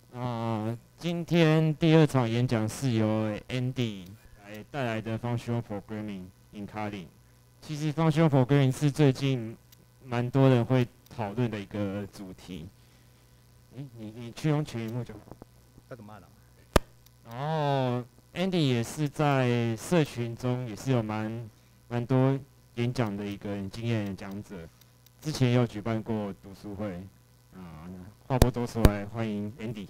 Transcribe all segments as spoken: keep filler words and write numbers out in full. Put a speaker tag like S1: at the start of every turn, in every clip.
S1: 啊、今天第二场演讲是由 Andy 来带来的 Functional Programming in Kotlin。其实 Functional Programming 是最近蛮多人会讨论的一个主题。诶，你你去用全荧幕就好。
S2: 要怎么按啊？
S1: 然后 Andy 也是在社群中也是有蛮蛮多演讲的一个经验的讲者，之前也有举办过读书会。啊、话不多说，来欢迎 Andy。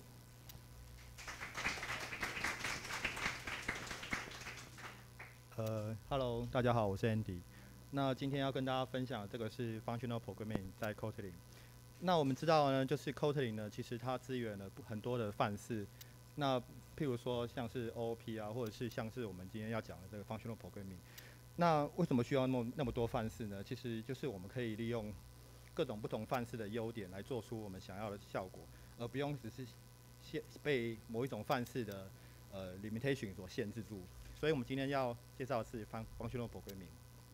S2: 呃，Hello，大家好，我是 Andy。那今天要跟大家分享的这个是 Functional Programming 在 Kotlin。那我们知道呢，就是 Kotlin 呢，其实它支援了很多的范式。那譬如说像是 O O P 啊，或者是像是我们今天要讲的这个 Functional Programming。那为什么需要那么那么多范式呢？其实就是我们可以利用各种不同范式的优点来做出我们想要的效果，而不用只是限被某一种范式的呃 limitation 所限制住。所以我们今天要介绍的是 Functional Programming。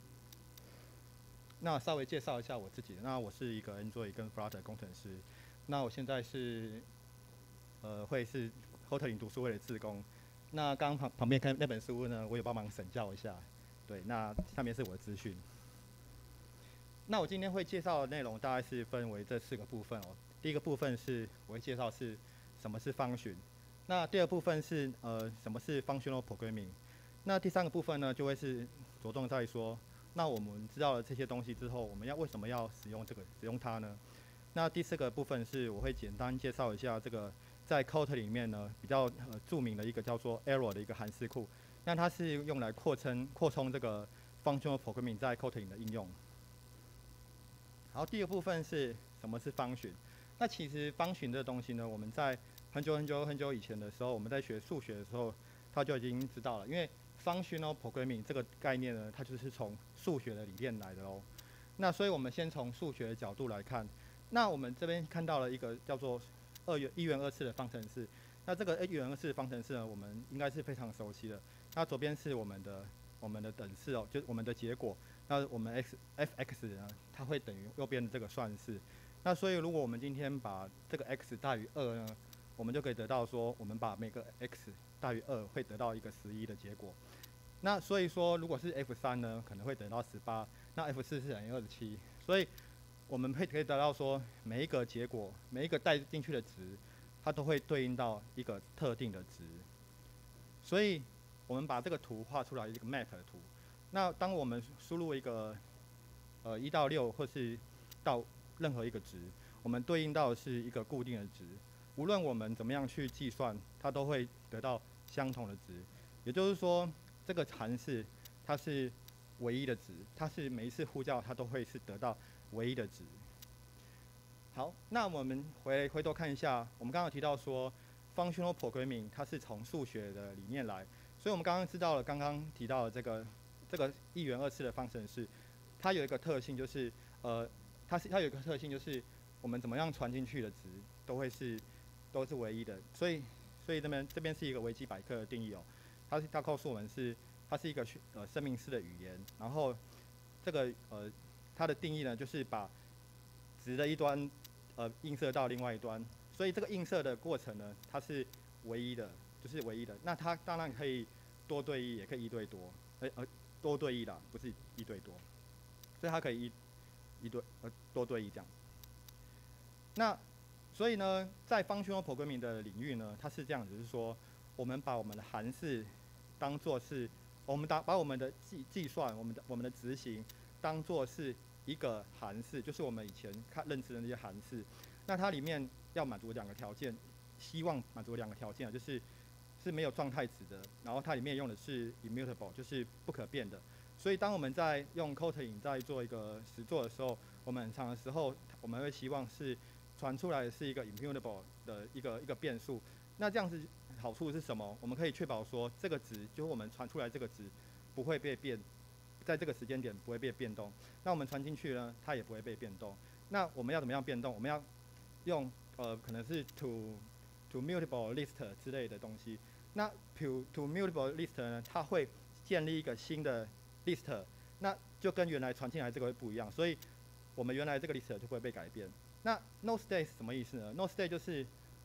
S2: 那稍微介绍一下我自己，那我是一个 Android 跟 Flutter 工程师。那我现在是呃会是 Kotlin 读书会的志工。那刚旁旁边看那本书呢，我有帮忙审校一下。对，那下面是我的资讯。那我今天会介绍的内容大概是分为这四个部分哦。第一个部分是我会介绍是什么是 function。那第二部分是呃什么是 functional programming。那第三个部分呢，就会是着重在说，那我们知道了这些东西之后，我们要为什么要使用这个使用它呢？那第四个部分是我会简单介绍一下这个在 Kotlin 里面呢比较呃著名的一个叫做 Arrow 的一个函式库。那它是用来扩充扩充这个 functional programming 在 Kotlin 的应用。好，第二部分是什么是function？那其实function这个东西呢，我们在很久很久很久以前的时候，我们在学数学的时候，它就已经知道了。因为 functional programming 这个概念呢，它就是从数学的理念来的喽。那所以我们先从数学的角度来看，那我们这边看到了一个叫做二元一元二次的方程式。那这个一元二次的方程式呢，我们应该是非常熟悉的。那左边是我们的我们的等式哦，就是我们的结果。那我们 x f(x) 呢，它会等于右边的这个算式。那所以如果我们今天把这个 x 大于二呢，我们就可以得到说，我们把每个 x 大于二会得到一个十一的结果。那所以说，如果是 f 三呢，可能会得到十八，那 f 四是等于二十七。所以我们会可以得到说，每一个结果，每一个带进去的值，它都会对应到一个特定的值。所以我们把这个图画出来，一个 map 的图。那当我们输入一个呃一到六或是到任何一个值，我们对应到的是一个固定的值。无论我们怎么样去计算，它都会得到相同的值。也就是说，这个函式它是唯一的值，它是每一次呼叫它都会是得到唯一的值。好，那我们回回头看一下，我们刚刚提到说 functional programming 它是从数学的理念来，所以我们刚刚知道了，刚刚提到的这个这个一元二次的方程式，它有一个特性就是，呃，它是它有一个特性就是，我们怎么样传进去的值都会是都是唯一的，所以所以这边这边是一个维基百科的定义哦，它它告诉我们是它是一个呃生命式的语言，然后这个呃它的定义呢就是把值的一端呃映射到另外一端，所以这个映射的过程呢它是唯一的，就是唯一的。那它当然可以多对一，也可以一对多，呃呃多对一啦，不是一对多，所以它可以一一对呃多对一这样。那所以呢，在 functional programming 的领域呢，它是这样子，就是说我们把我们的函式当做是，我们把把我们的计计算，我们的我们的执行当做是一个函式，就是我们以前看认知的那些函式。那它里面要满足两个条件，希望满足两个条件，就是是没有状态值的，然后它里面用的是 immutable， 就是不可变的。所以当我们在用 Kotlin 在做一个实作的时候，我们很长的时候我们会希望是传出来的是一个 immutable 的一个一个变数。那这样子好处是什么？我们可以确保说这个值，就是我们传出来这个值不会被变，在这个时间点不会被变动。那我们传进去呢，它也不会被变动。那我们要怎么样变动？我们要用呃可能是 to to mutable list 之类的东西。那 to to mutable list 呢，它会建立一个新的 list， 那就跟原来传进来这个会不一样，所以我们原来这个 list 就不会被改变。那 no state 是什么意思呢？ no state 就是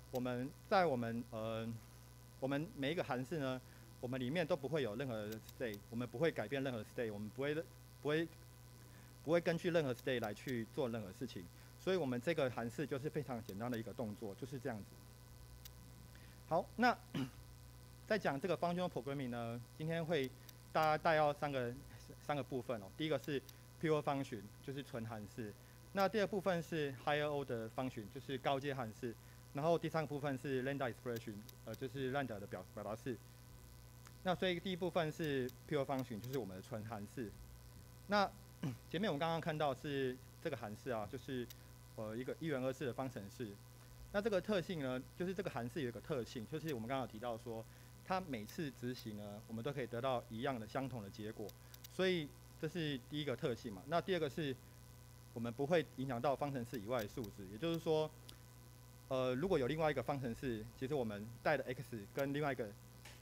S2: 我们在我们呃我们每一个函数呢，我们里面都不会有任何的 state， 我们不会改变任何 state， 我们不会不会不会根据任何 state 来去做任何事情。所以我们这个函数就是非常简单的一个动作，就是这样子。好，那在讲这个 functional programming 呢，今天会大家带到三个三个部分哦。第一个是 pure function， 就是纯函数。那第二部分是 higher order function， 就是高阶函数。然后第三个部分是 lambda expression， 呃，就是 lambda 的表表达式。那所以第一部分是 pure function， 就是我们的纯函数。那前面我们刚刚看到是这个函数啊，就是呃一个一元二次的方程式。那这个特性呢，就是这个函数有一个特性，就是我们刚刚有提到说，它每次执行呢，我们都可以得到一样的相同的结果。所以这是第一个特性嘛。那第二个是，我们不会影响到方程式以外的数值，也就是说，呃，如果有另外一个方程式，其实我们带的 x 跟另外一个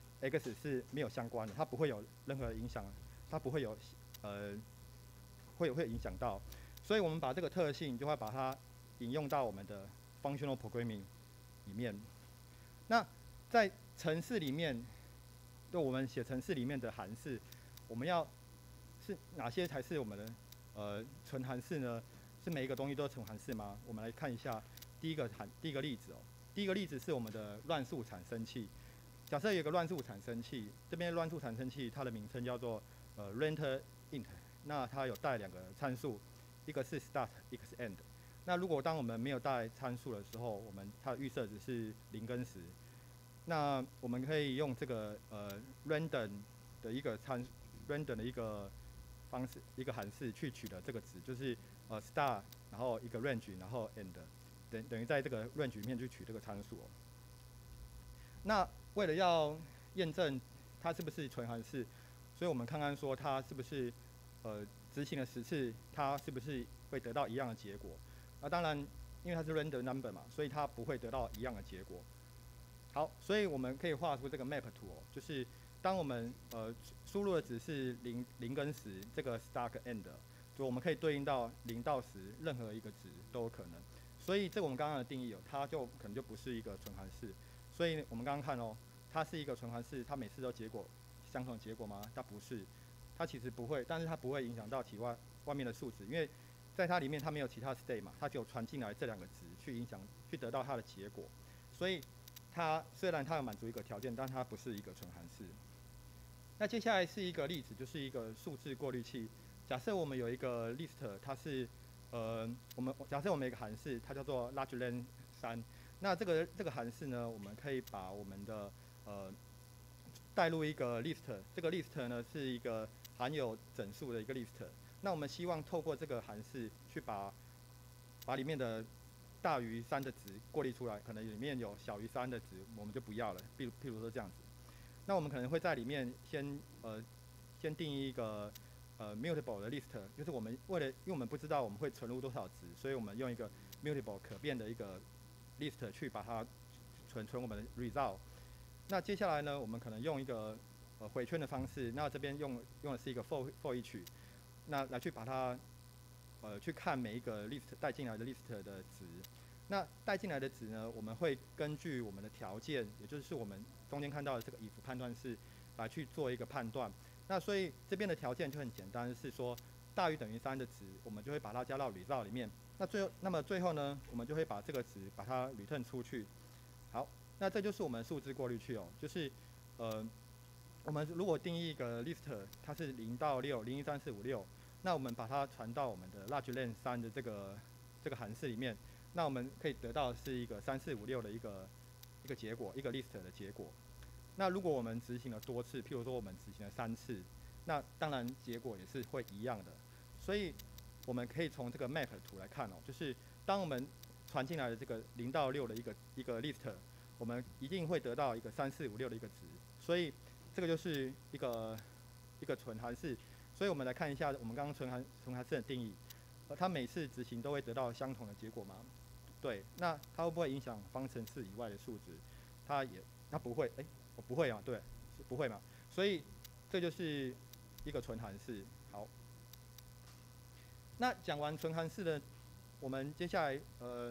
S2: x 是没有相关的，它不会有任何影响，它不会有呃会会影响到。所以我们把这个特性就会把它引用到我们的 functional programming 里面。那在程式里面，就我们写程式里面的函数，我们要是哪些才是我们的呃纯函数呢？是每一个东西都是纯函数吗？我们来看一下第一个函第一个例子哦。第一个例子是我们的乱数产生器。假设有一个乱数产生器，这边乱数产生器它的名称叫做呃 rent int， 那它有带两个参数，一个是 start， 一个是 end。那如果当我们没有带参数的时候，我们它的预设值是零跟十。那我们可以用这个呃 random 的一个参 random 的一个方式一个函数去取得这个值，就是呃 start， 然后一个 range， 然后 end， 等等于在这个 range 里面去取这个参数哦。那为了要验证它是不是纯函数，所以我们看看说它是不是呃执行了十次，它是不是会得到一样的结果。那当然，因为它是 random number 嘛，所以它不会得到一样的结果。好，所以我们可以画出这个 map 图哦，就是当我们呃输入的值是零零跟十，这个 start end， 就我们可以对应到零到十，任何一个值都有可能。所以这个我们刚刚的定义哦，它就可能就不是一个纯函数。所以我们刚刚看哦，它是一个纯函数，它每次都结果相同的结果吗？它不是，它其实不会，但是它不会影响到体外外面的数值，因为在它里面它没有其他 state 嘛，它只有传进来这两个值去影响去得到它的结果。所以它虽然它有满足一个条件，但它不是一个纯函数。那接下来是一个例子，就是一个数字过滤器。假设我们有一个 list， 它是呃我们假设我们有一个函数，它叫做 largelen 三。那这个这个函数呢，我们可以把我们的呃带入一个 list， 这个 list 呢是一个含有整数的一个 list。那我们希望透过这个函数去把把里面的大于三的值过滤出来，可能里面有小于三的值，我们就不要了。譬如譬如说这样子，那我们可能会在里面先呃先定义一个呃 mutable 的 list， 就是我们为了因为我们不知道我们会存入多少值，所以我们用一个 mutable 可变的一个 list 去把它存存我们的 result。那接下来呢，我们可能用一个呃回圈的方式，那这边用用的是一个 for for each， 那来去把它呃去看每一个 list 带进来的 list 的值。那带进来的值呢，我们会根据我们的条件，也就是我们中间看到的这个 if 判断式来去做一个判断。那所以这边的条件就很简单，是说大于等于三的值，我们就会把它加到 result 里面。那最后，那么最后呢，我们就会把这个值把它 return 出去。好，那这就是我们数字过滤器哦，就是呃，我们如果定义一个 list， 它是零到六，零一三四五六，那我们把它传到我们的 largelen 三的这个这个函数里面，那我们可以得到是一个三四五六的一个一个结果，一个 list 的结果。那如果我们执行了多次，譬如说我们执行了三次，那当然结果也是会一样的。所以我们可以从这个 map 图来看哦，就是当我们传进来的这个零到六的一个一个 list， 我们一定会得到一个三四五六的一个值。所以这个就是一个一个纯函数。所以我们来看一下我们刚刚纯函纯函数的定义，呃，它每次执行都会得到相同的结果吗？对，那它会不会影响方程式以外的数值？它也它不会，哎、欸，我不会啊，对，不会嘛。所以这就是一个纯函数。好，那讲完纯函数的，我们接下来呃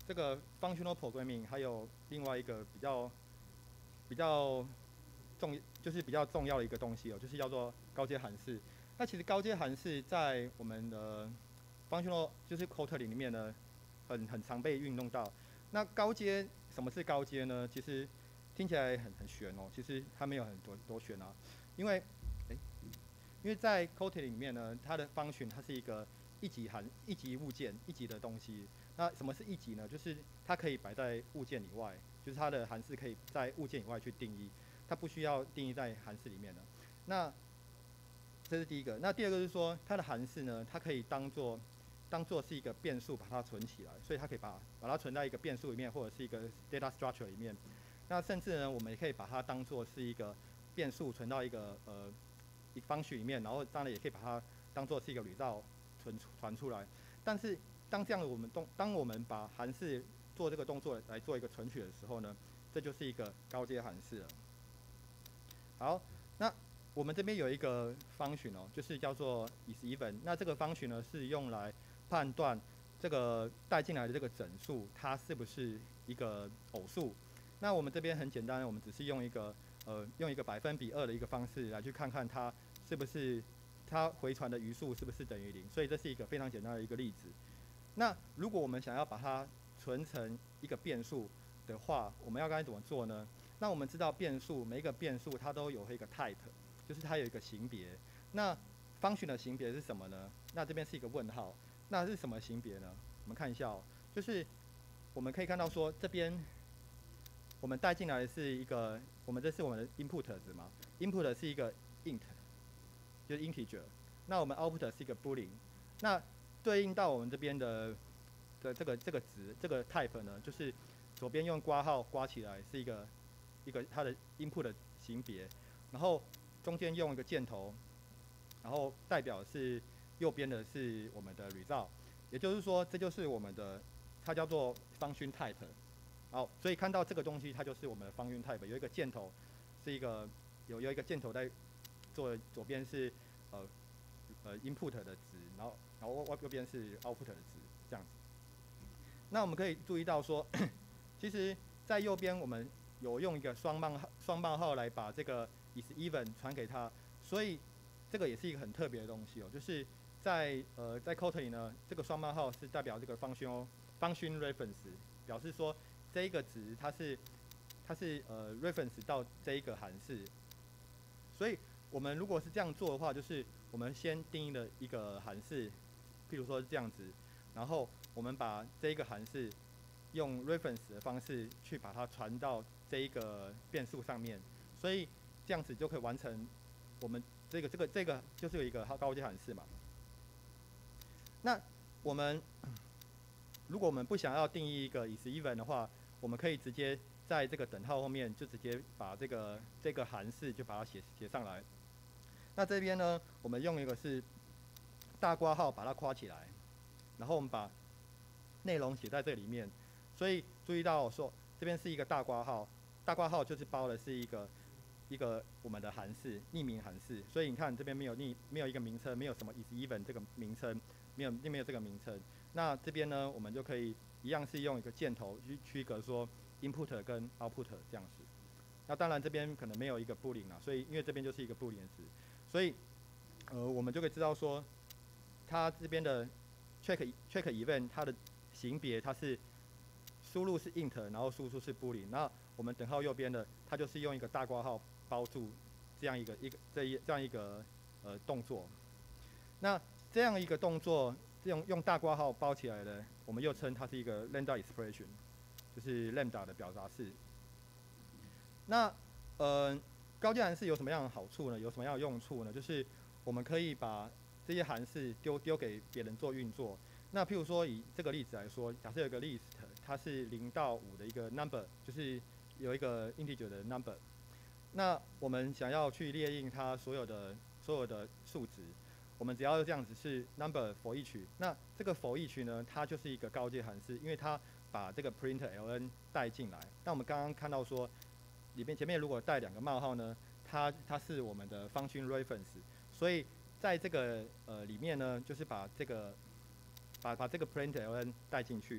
S2: 这个 functional programming 还有另外一个比较比较重，就是比较重要的一个东西哦，就是叫做高阶函式。那其实高阶函式在我们的 functional 就是 Kotlin 里面呢，很很常被运用到。那高阶什么是高阶呢？其实听起来很很玄哦，其实它没有很多多玄啊，因为诶因为在 Kotlin 里面呢，它的 function 它是一个一级函一级物件一级的东西。那什么是一级呢？就是它可以摆在物件以外，就是它的函式可以在物件以外去定义，它不需要定义在函式里面的。那这是第一个。那第二个是说，它的函式呢，它可以当做当做是一个变数把它存起来，所以它可以把把它存在一个变数里面，或者是一个 data structure 里面。那甚至呢，我们也可以把它当做是一个变数存到一个呃一个 function 里面，然后当然也可以把它当做是一个 result 存传出来。但是当这样的我们动，当我们把函式做这个动作来做一个存取的时候呢，这就是一个高阶函式了。好，那我们这边有一个 function 哦，就是叫做 isEven。那这个 function 呢是用来判断这个带进来的这个整数它是不是一个偶数。那我们这边很简单，我们只是用一个呃用一个百分比二的一个方式来去看看它是不是它回传的余数是不是等于零。所以这是一个非常简单的一个例子。那如果我们想要把它存成一个变数的话，我们要该怎么做呢？那我们知道变数每一个变数它都有一个 type， 就是它有一个型别。那 function 的型别是什么呢？那这边是一个问号，那是什么型别呢？我们看一下哦，就是我们可以看到说这边我们带进来的是一个，我们这是我们的 input 值嘛 ，input 是一个 int， 就是 integer， 那我们 output 是一个 boolean， 那对应到我们这边的的这个这个值这个 type 呢，就是左边用括号括起来是一个一个它的 input 的型别，然后中间用一个箭头，然后代表是右边的是我们的 result， 也就是说这就是我们的它叫做 function type。好，所以看到这个东西它就是我们的 function type， 有一个箭头是一个有有一个箭头在做左边是呃呃 input 的值，然后然后右边是 output 的值，这样子。那我们可以注意到说，其实在右边我们有用一个双冒号双冒号来把这个 isEven 传给它，所以这个也是一个很特别的东西哦，就是在呃在 Kotlin 呢，这个双冒号是代表这个 function function reference， 表示说这一个值它是它是呃 reference 到这一个函式，所以我们如果是这样做的话，就是我们先定义了一个函式，譬如说是这样子，然后我们把这一个函式用 reference 的方式去把它传到这一个变数上面，所以这样子就可以完成我们这个这个这个就是有一个高阶函式嘛。那我们如果我们不想要定义一个 isEven 的话，我们可以直接在这个等号后面就直接把这个这个函式就把它写写上来。那这边呢，我们用一个是大括号把它括起来，然后我们把内容写在这里面。所以注意到我说这边是一个大括号，大括号就是包的是一个一个我们的函式匿名函式。所以你看这边没有匿没有一个名称，没有什么 isEven 这个名称，没有没有这个名称。那这边呢，我们就可以一样是用一个箭头去区隔说 input 跟 output 这样子。那当然这边可能没有一个 boolean 啦，所以因为这边就是一个 boolean 值，所以呃我们就可以知道说，它这边的 check check event 它的型别它是输入是 int， 然后输出是 boolean。那我们等号右边的它就是用一个大括号包住这样一个一个这一这样一个呃动作。那这样一个动作，用用大括号包起来的，我们又称它是一个 lambda expression， 就是 lambda 的表达式。那呃，高阶函式有什么样的好处呢？有什么样的用处呢？就是我们可以把这些函式丢丢给别人做运作。那譬如说以这个例子来说，假设有个 list， 它是零到五的一个 number， 就是有一个 integer 的 number。那我们想要去列印它所有的所有的数值，我们只要这样子是 number for each。那这个 for each 呢，它就是一个高阶函式，因为它把这个 print ln 带进来。那我们刚刚看到说，里面前面如果带两个冒号呢，它它是我们的 function reference， 所以在这个呃里面呢，就是把这个把把这个 print ln 带进去。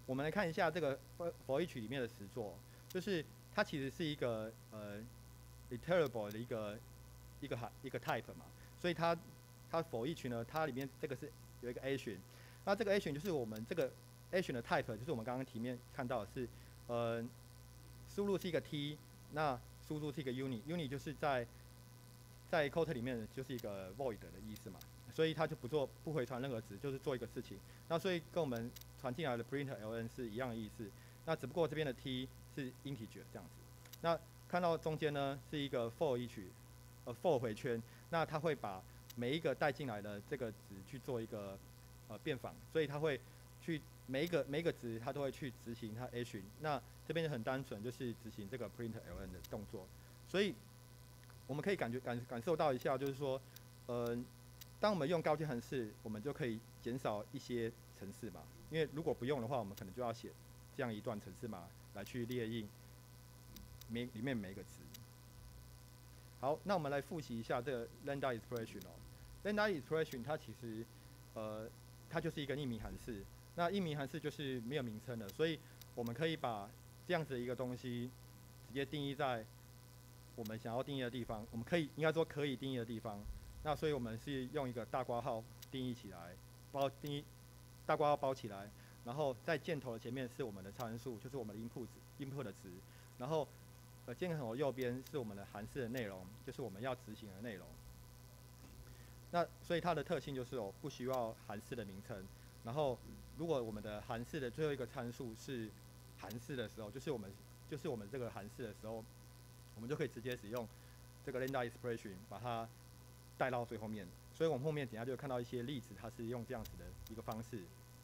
S2: 我们来看一下这个 for for each 里面的实作，就是它其实是一个呃 iterable 的一个一个一个 type 嘛，所以它它 for each 呢，它里面这个是有一个 action， 那这个 action 就是我们这个 action 的 type， 就是我们刚刚题面看到的是呃输入是一个 t， 那输入是一个 unit，unit 就是在在 code 里面就是一个 void 的意思嘛，所以它就不做不回传任何值，就是做一个事情。那所以跟我们传进来的 print ln 是一样的意思。那只不过这边的 t 是 integer 这样子。那看到中间呢是一个 for each， 呃 for 回圈，那它会把每一个带进来的这个值去做一个呃变仿，所以它会去每一个每一个值它都会去执行它 action。那这边就很单纯，就是执行这个 print ln 的动作。所以我们可以感觉感感受到一下，就是说，呃，当我们用高阶函式，我们就可以减少一些程式码，因为如果不用的话，我们可能就要写这样一段程式码来去列印每里面每一个值。好，那我们来复习一下这个 lambda expression 哦。lambda expression 它其实呃它就是一个匿名函式，那匿名函式就是没有名称的，所以我们可以把这样子的一个东西直接定义在我们想要定义的地方，我们可以应该说可以定义的地方。那所以我们是用一个大括号定义起来，包定义大括号包起来，然后在箭头的前面是我们的参数，就是我们的 input input 的值，然后呃箭头右边是我们的函式的内容，就是我们要执行的内容。那所以它的特性就是哦，不需要函式的名称。然后如果我们的函式的最后一个参数是函式的时候，就是我们就是我们这个函式的时候，我们就可以直接使用这个 lambda expression 把它带到最后面。所以我们后面等一下就会看到一些例子，它是用这样子的一个方式。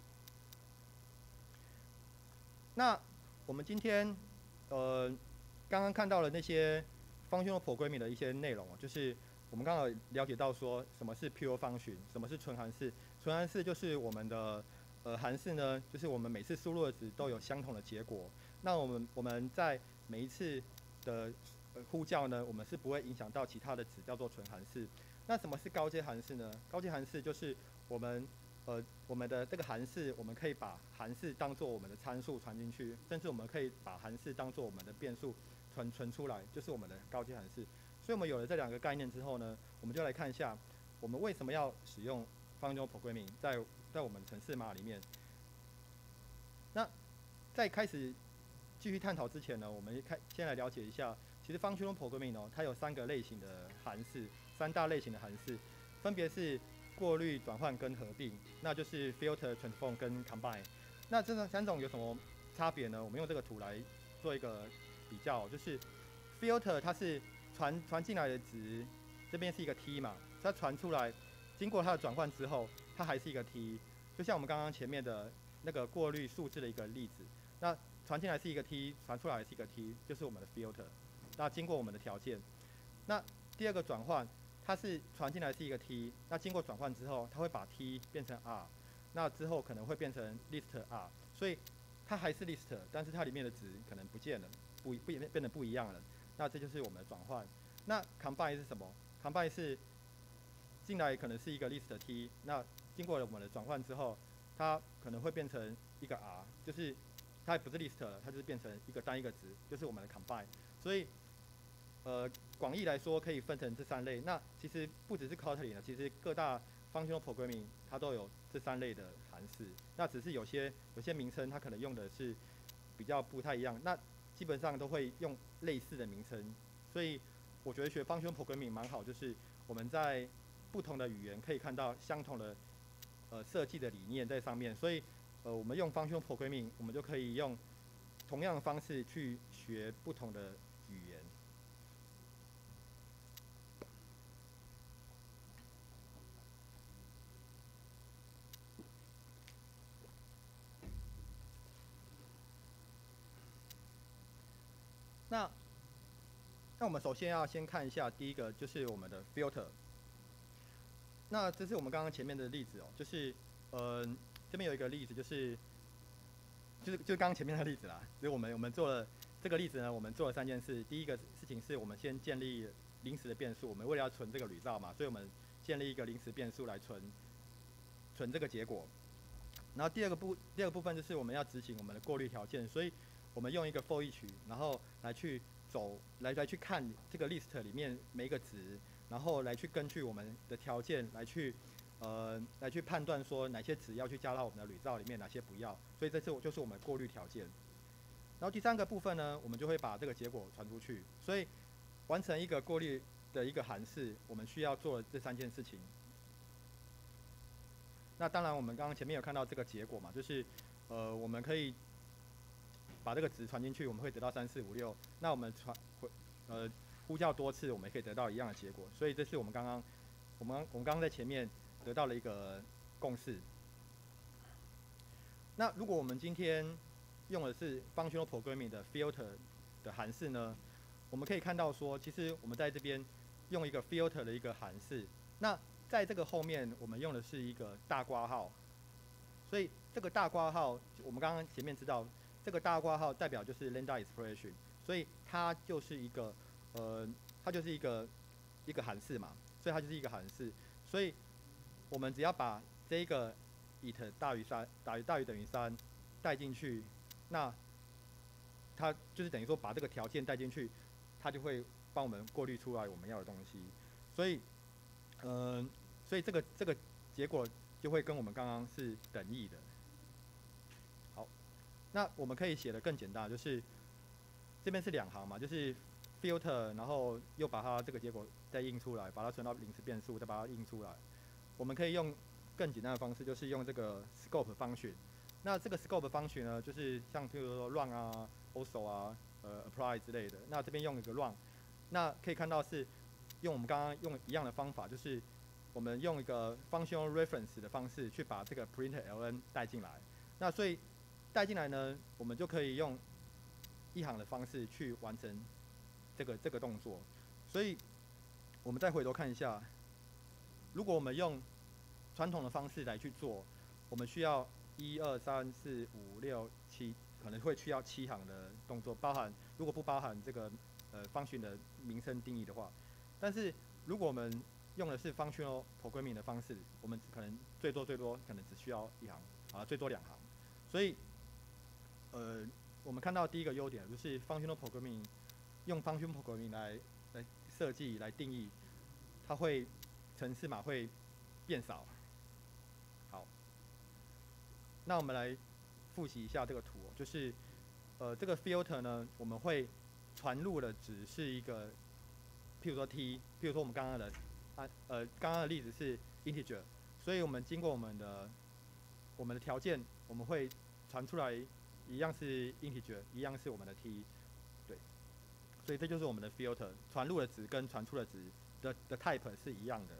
S2: 那我们今天呃刚刚看到了那些 functional programming 的一些内容，就是我们刚刚了解到说什么是 pure function， 什么是纯函式。纯函式就是我们的呃函式呢，就是我们每次输入的值都有相同的结果。那我们我们在每一次的呃呼叫呢，我们是不会影响到其他的值，叫做纯函式。那什么是高阶函式呢？高阶函式就是我们呃我们的这个函式，我们可以把函式当做我们的参数传进去，甚至我们可以把函式当做我们的变数传传出来，就是我们的高阶函式。所以我们有了这两个概念之后呢，我们就来看一下我们为什么要使用 functional programming 在在我们程式码里面。那在开始继续探讨之前呢，我们开先来了解一下，其实 functional programming 哦，它有三个类型的函式，三大类型的函式，分别是过滤、转换跟合并，那就是 filter、transform 跟 combine。那这三种有什么差别呢？我们用这个图来做一个比较，就是 filter 它是传传进来的值，这边是一个 t 嘛，它传出来，经过它的转换之后，它还是一个 t， 就像我们刚刚前面的那个过滤数字的一个例子。那传进来是一个 t， 传出来是一个 t， 就是我们的 filter。那经过我们的条件，那第二个转换，它是传进来是一个 t， 那经过转换之后，它会把 t 变成 r， 那之后可能会变成 list r， 所以它还是 list， 但是它里面的值可能不见了，不不变得不一样了。那这就是我们的转换。那 combine 是什么 ？combine 是进来可能是一个 list t， 那经过了我们的转换之后，它可能会变成一个 r， 就是它不是 list 了，它就是变成一个单一个值，就是我们的 combine。所以，呃，广义来说可以分成这三类。那其实不只是 Kotlin 呢，其实各大 functional programming 它都有这三类的函式。那只是有些有些名称它可能用的是比较不太一样。那基本上都会用类似的名称。所以我觉得学 functional programming 蛮好，就是我们在不同的语言可以看到相同的呃设计的理念在上面。所以呃，我们用 functional programming， 我们就可以用同样的方式去学不同的语言。那那我们首先要先看一下第一个，就是我们的 filter。那这是我们刚刚前面的例子哦，就是呃这边有一个例子，就是就是就是刚刚前面的例子啦。所以我们我们做了这个例子呢，我们做了三件事。第一个事情是我们先建立临时的变数，我们为了要存这个 result 嘛，所以我们建立一个临时变数来存存这个结果。 然后第二个部第二个部分就是我们要执行我们的过滤条件，所以我们用一个 for each，然后来去走来来去看这个 list 里面每一个值，然后来去根据我们的条件来去呃来去判断说哪些值要去加到我们的铝罩里面，哪些不要。所以这是就是我们过滤条件。然后第三个部分呢，我们就会把这个结果传出去。所以完成一个过滤的一个函式，我们需要做这三件事情。那当然，我们刚刚前面有看到这个结果嘛，就是呃我们可以把这个值传进去，我们会得到三四五六。那我们传呃呼叫多次，我们也可以得到一样的结果。所以这是我们刚刚我们我们刚刚在前面得到了一个共识。那如果我们今天用的是 functional programming 的 filter 的函式呢，我们可以看到说，其实我们在这边用一个 filter 的一个函式。那在这个后面，我们用的是一个大括号。所以这个大括号，我们刚刚前面知道，这个大括号代表就是 lambda expression， 所以它就是一个呃，它就是一个一个函式嘛，所以它就是一个函式。所以我们只要把这一个 it 大于三大于大于等于三带进去，那它就是等于说把这个条件带进去，它就会帮我们过滤出来我们要的东西。所以，嗯、呃，所以这个这个结果就会跟我们刚刚是等义的。好，那我们可以写的更简单，就是这边是两行嘛，就是 filter， 然后又把它这个结果再印出来，把它存到临时变数，再把它印出来。我们可以用更简单的方式，就是用这个 scope function。那这个 scope function 呢，就是像譬如说 run 啊、also 啊、呃 apply 之类的。那这边用一个 run， 那可以看到是用我们刚刚用一样的方法，就是我们用一个 functional reference 的方式去把这个 println 带进来。那所以带进来呢，我们就可以用一行的方式去完成这个这个动作。所以我们再回头看一下，如果我们用传统的方式来去做，我们需要一二三四五六七，可能会需要七行的动作，包含如果不包含这个呃 function 的名称定义的话，但是如果我们用的是 functional programming 的方式，我们可能最多最多可能只需要一行啊，最多两行。所以呃，我们看到第一个优点就是 functional programming 用 functional programming 来来设计来定义，它会程式码会变少。好，那我们来复习一下这个图、哦，就是呃这个 filter 呢，我们会传入的值是一个，譬如说 t， 譬如说我们刚刚的啊呃刚刚的例子是 integer， 所以我们经过我们的我们的条件，我们会传出来一样是 integer， 一样是我们的 t， 对，所以这就是我们的 filter， 传入的值跟传出的值的的 type 是一样的。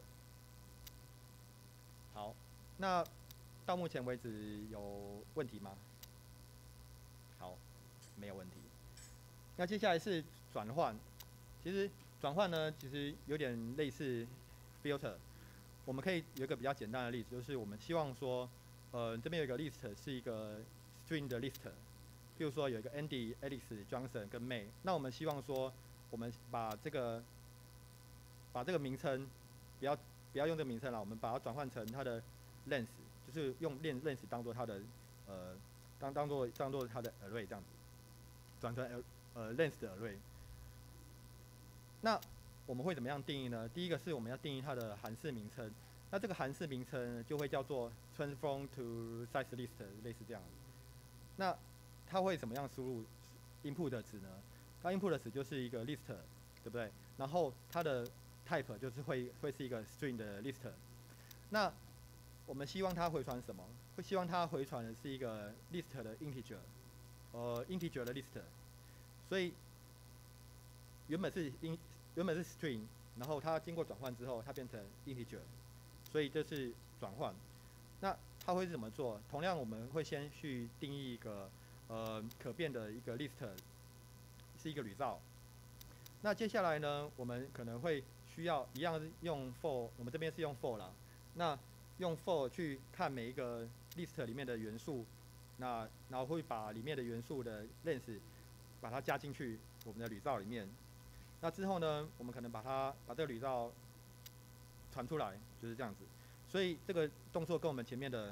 S2: 好，那到目前为止有问题吗？好，没有问题。那接下来是转换，其实转换呢，其实有点类似 filter。我们可以有一个比较简单的例子，就是我们希望说，呃，这边有一个 list 是一个 string 的 list， 譬如说有一个 Andy、Alex、Johnson 跟 May， 那我们希望说，我们把这个把这个名称不要不要用这个名称了，我们把它转换成它的 length， 就是用 length 当做它的呃当当做当做它的 array 这样子，转成呃 length 的 array。那我们会怎么样定义呢？第一个是我们要定义它的函式名称，那这个函式名称就会叫做 transform to size list， 类似这样。那它会怎么样输入 input 的值呢？它 input 的值就是一个 list， 对不对？然后它的 type 就是会会是一个 string 的 list。那我们希望它回传什么？会希望它回传的是一个 list 的 integer， 呃 integer 的 list。所以原本是 in 原本是 string， 然后它经过转换之后，它变成 integer， 所以这是转换。那它会怎么做？同样我们会先去定义一个呃可变的一个 list， 是一个铝罩。那接下来呢，我们可能会需要一样用 for， 我们这边是用 for 啦。那用 for 去看每一个 list 里面的元素，那然后会把里面的元素的 length 把它加进去我们的铝罩里面。那之后呢，我们可能把它把这个铝罩传出来，就是这样子。所以这个动作跟我们前面的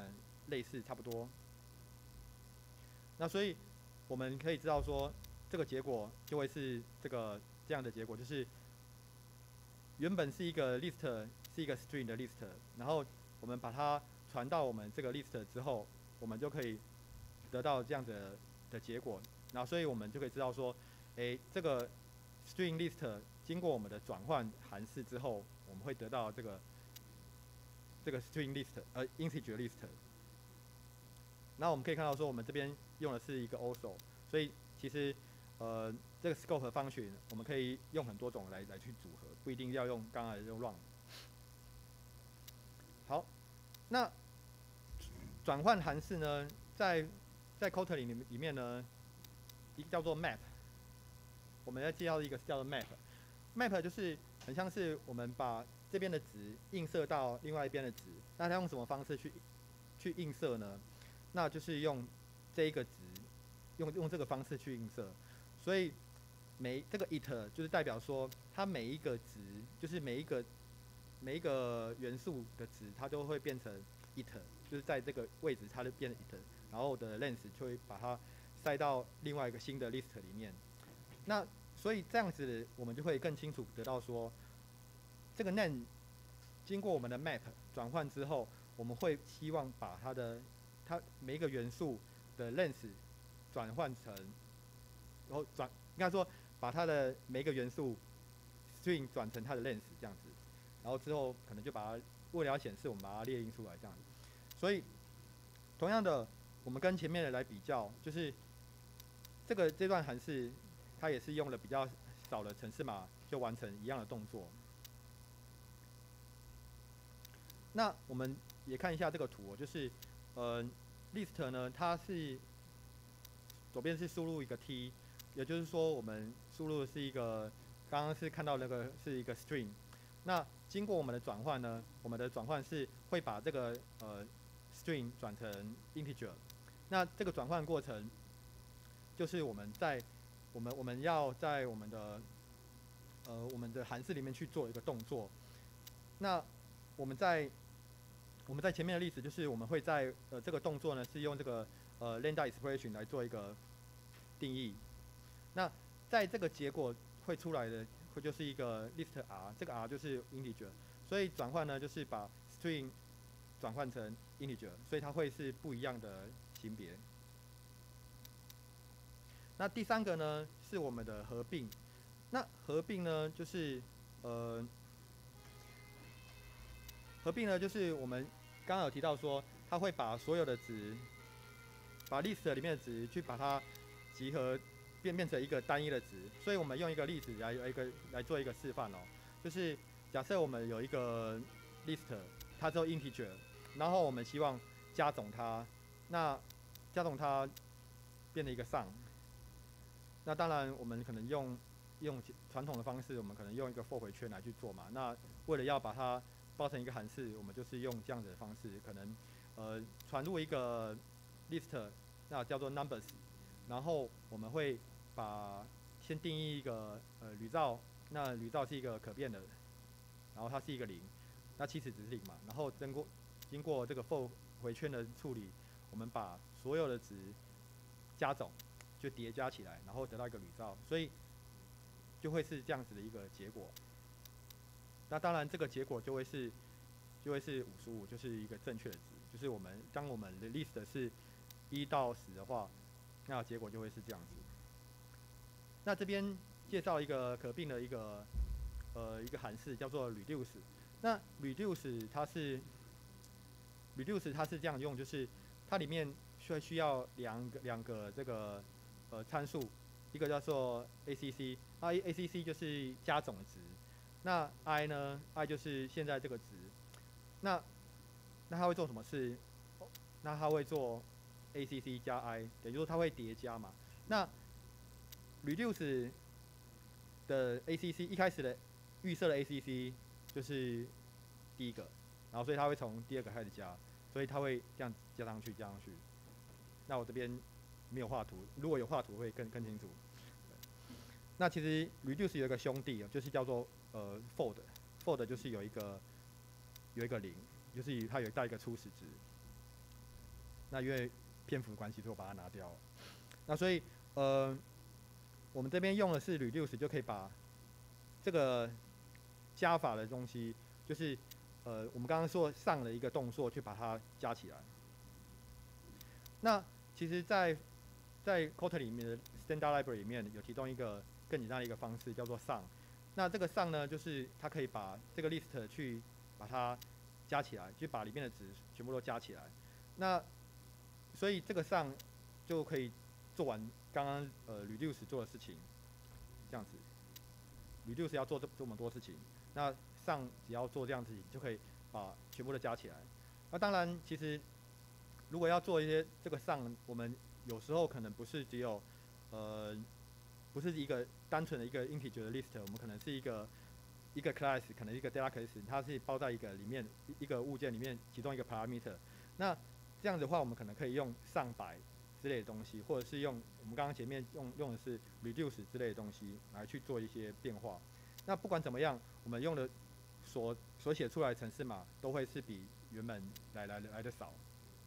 S2: 类似差不多。那所以我们可以知道说，这个结果就会是这个这样的结果，就是原本是一个 list 是一个 string 的 list， 然后我们把它传到我们这个 list 之后，我们就可以得到这样的的结果。然后所以我们就可以知道说，诶，这个 string list 经过我们的转换函式之后，我们会得到这个这个 string list 呃 integer list。那我们可以看到说，我们这边用的是一个 also， 所以其实呃这个 scope function 我们可以用很多种来来去组合，不一定要用刚才用 run。好，那转换函式呢，在在 Kotlin 里里面呢，一个叫做 map。我们要介绍一个叫做 map。map 就是很像是我们把这边的值映射到另外一边的值，那它用什么方式去去映射呢？那就是用这一个值，用用这个方式去映射。所以每这个 it 就是代表说，它每一个值，就是每一个每一个元素的值，它都会变成 it， 就是在这个位置它就变成 it， 然后的 length 就会把它塞到另外一个新的 list 里面。那所以这样子，我们就会更清楚得到说，这个 name 经过我们的 map 转换之后，我们会希望把它的它每一个元素的 length 转换成，然后转应该说把它的每一个元素 string 转成它的 length 这样子，然后之后可能就把它为了要显示，我们把它列印出来这样子。所以同样的，我们跟前面的来比较，就是这个这段函式，它也是用了比较少的程式码就完成一样的动作。那我们也看一下这个图，就是呃 list 呢，它是左边是输入一个 t， 也就是说我们输入的是一个刚刚是看到那个是一个 string。那经过我们的转换呢，我们的转换是会把这个呃 string 转成 integer。那这个转换过程就是我们在我们我们要在我们的呃我们的函式里面去做一个动作。那我们在我们在前面的例子就是我们会在呃这个动作呢是用这个呃 lambda expression 来做一个定义。那在这个结果会出来的会就是一个 list r， 这个 r 就是 integer， 所以转换呢就是把 string 转换成 integer， 所以它会是不一样的型别。那第三个呢是我们的合并。那合并呢就是呃合并呢就是我们刚刚有提到说，它会把所有的值，把 list 里面的值去把它集合变变成一个单一的值。所以我们用一个例子来一个来做一个示范哦，就是假设我们有一个 list， 它只有 integer， 然后我们希望加总它，那加总它变成一个 sum。那当然我们可能用用传统的方式，我们可能用一个 for 回圈来去做嘛。那为了要把它包成一个函式，我们就是用这样子的方式，可能呃传入一个 list， 那叫做 numbers， 然后我们会把先定义一个呃铝造，那铝造是一个可变的，然后它是一个零，那起始值是零嘛，然后经过经过这个 for 回圈的处理，我们把所有的值加总，就叠加起来，然后得到一个铝造，所以就会是这样子的一个结果。那当然，这个结果就会是就会是五十五，就是一个正确的值。就是我们当我们的 list 是一到十的话，那结果就会是这样子。那这边介绍一个可并的一个呃一个函式，叫做 reduce。那 reduce 它是 reduce 它是这样用，就是它里面需需要两个两个这个呃参数，一个叫做 A C C， 那 A C C 就是加总值。那 i 呢 ？i 就是现在这个值。那那它会做什么事？那它会做 A C C 加 i， 也就是说它会叠加嘛。那 reduce 的 A C C 一开始的预设的 A C C 就是第一个，然后所以它会从第二个开始加，所以它会这样加上去，加上去。那我这边没有画图，如果有画图会更更清楚。那其实 reduce 有一个兄弟，就是叫做呃 fold，fold 就是有一个有一个零，就是它有带一个初始值。 那因为篇幅的关系，所以我把它拿掉了。那所以呃，我们这边用的是 reduce 就可以把这个加法的东西，就是呃我们刚刚说上的一个动作去把它加起来。那其实在，在 Kotlin 里面的 Standard Library 里面有提供一个更简单的一个方式，叫做 sum。那这个 sum 呢，就是它可以把这个 list 去把它加起来，就把里面的值全部都加起来。那所以这个 sum 就可以做完刚刚呃 reduce 做的事情，这样子。reduce 要做这这么多事情，那 sum 只要做这样子就可以把全部都加起来。那当然，其实如果要做一些这个 sum， 我们有时候可能不是只有呃不是一个单纯的一个 integer 的 list， 我们可能是一个一个 class， 可能一个 data class， 它是包在一个里面一个物件里面其中一个 parameter。那这样的话，我们可能可以用上百之类的东西，或者是用我们刚刚前面用用的是 reduce 之类的东西来去做一些变化。那不管怎么样，我们用的所所写出来的程式码都会是比原本来来来的少。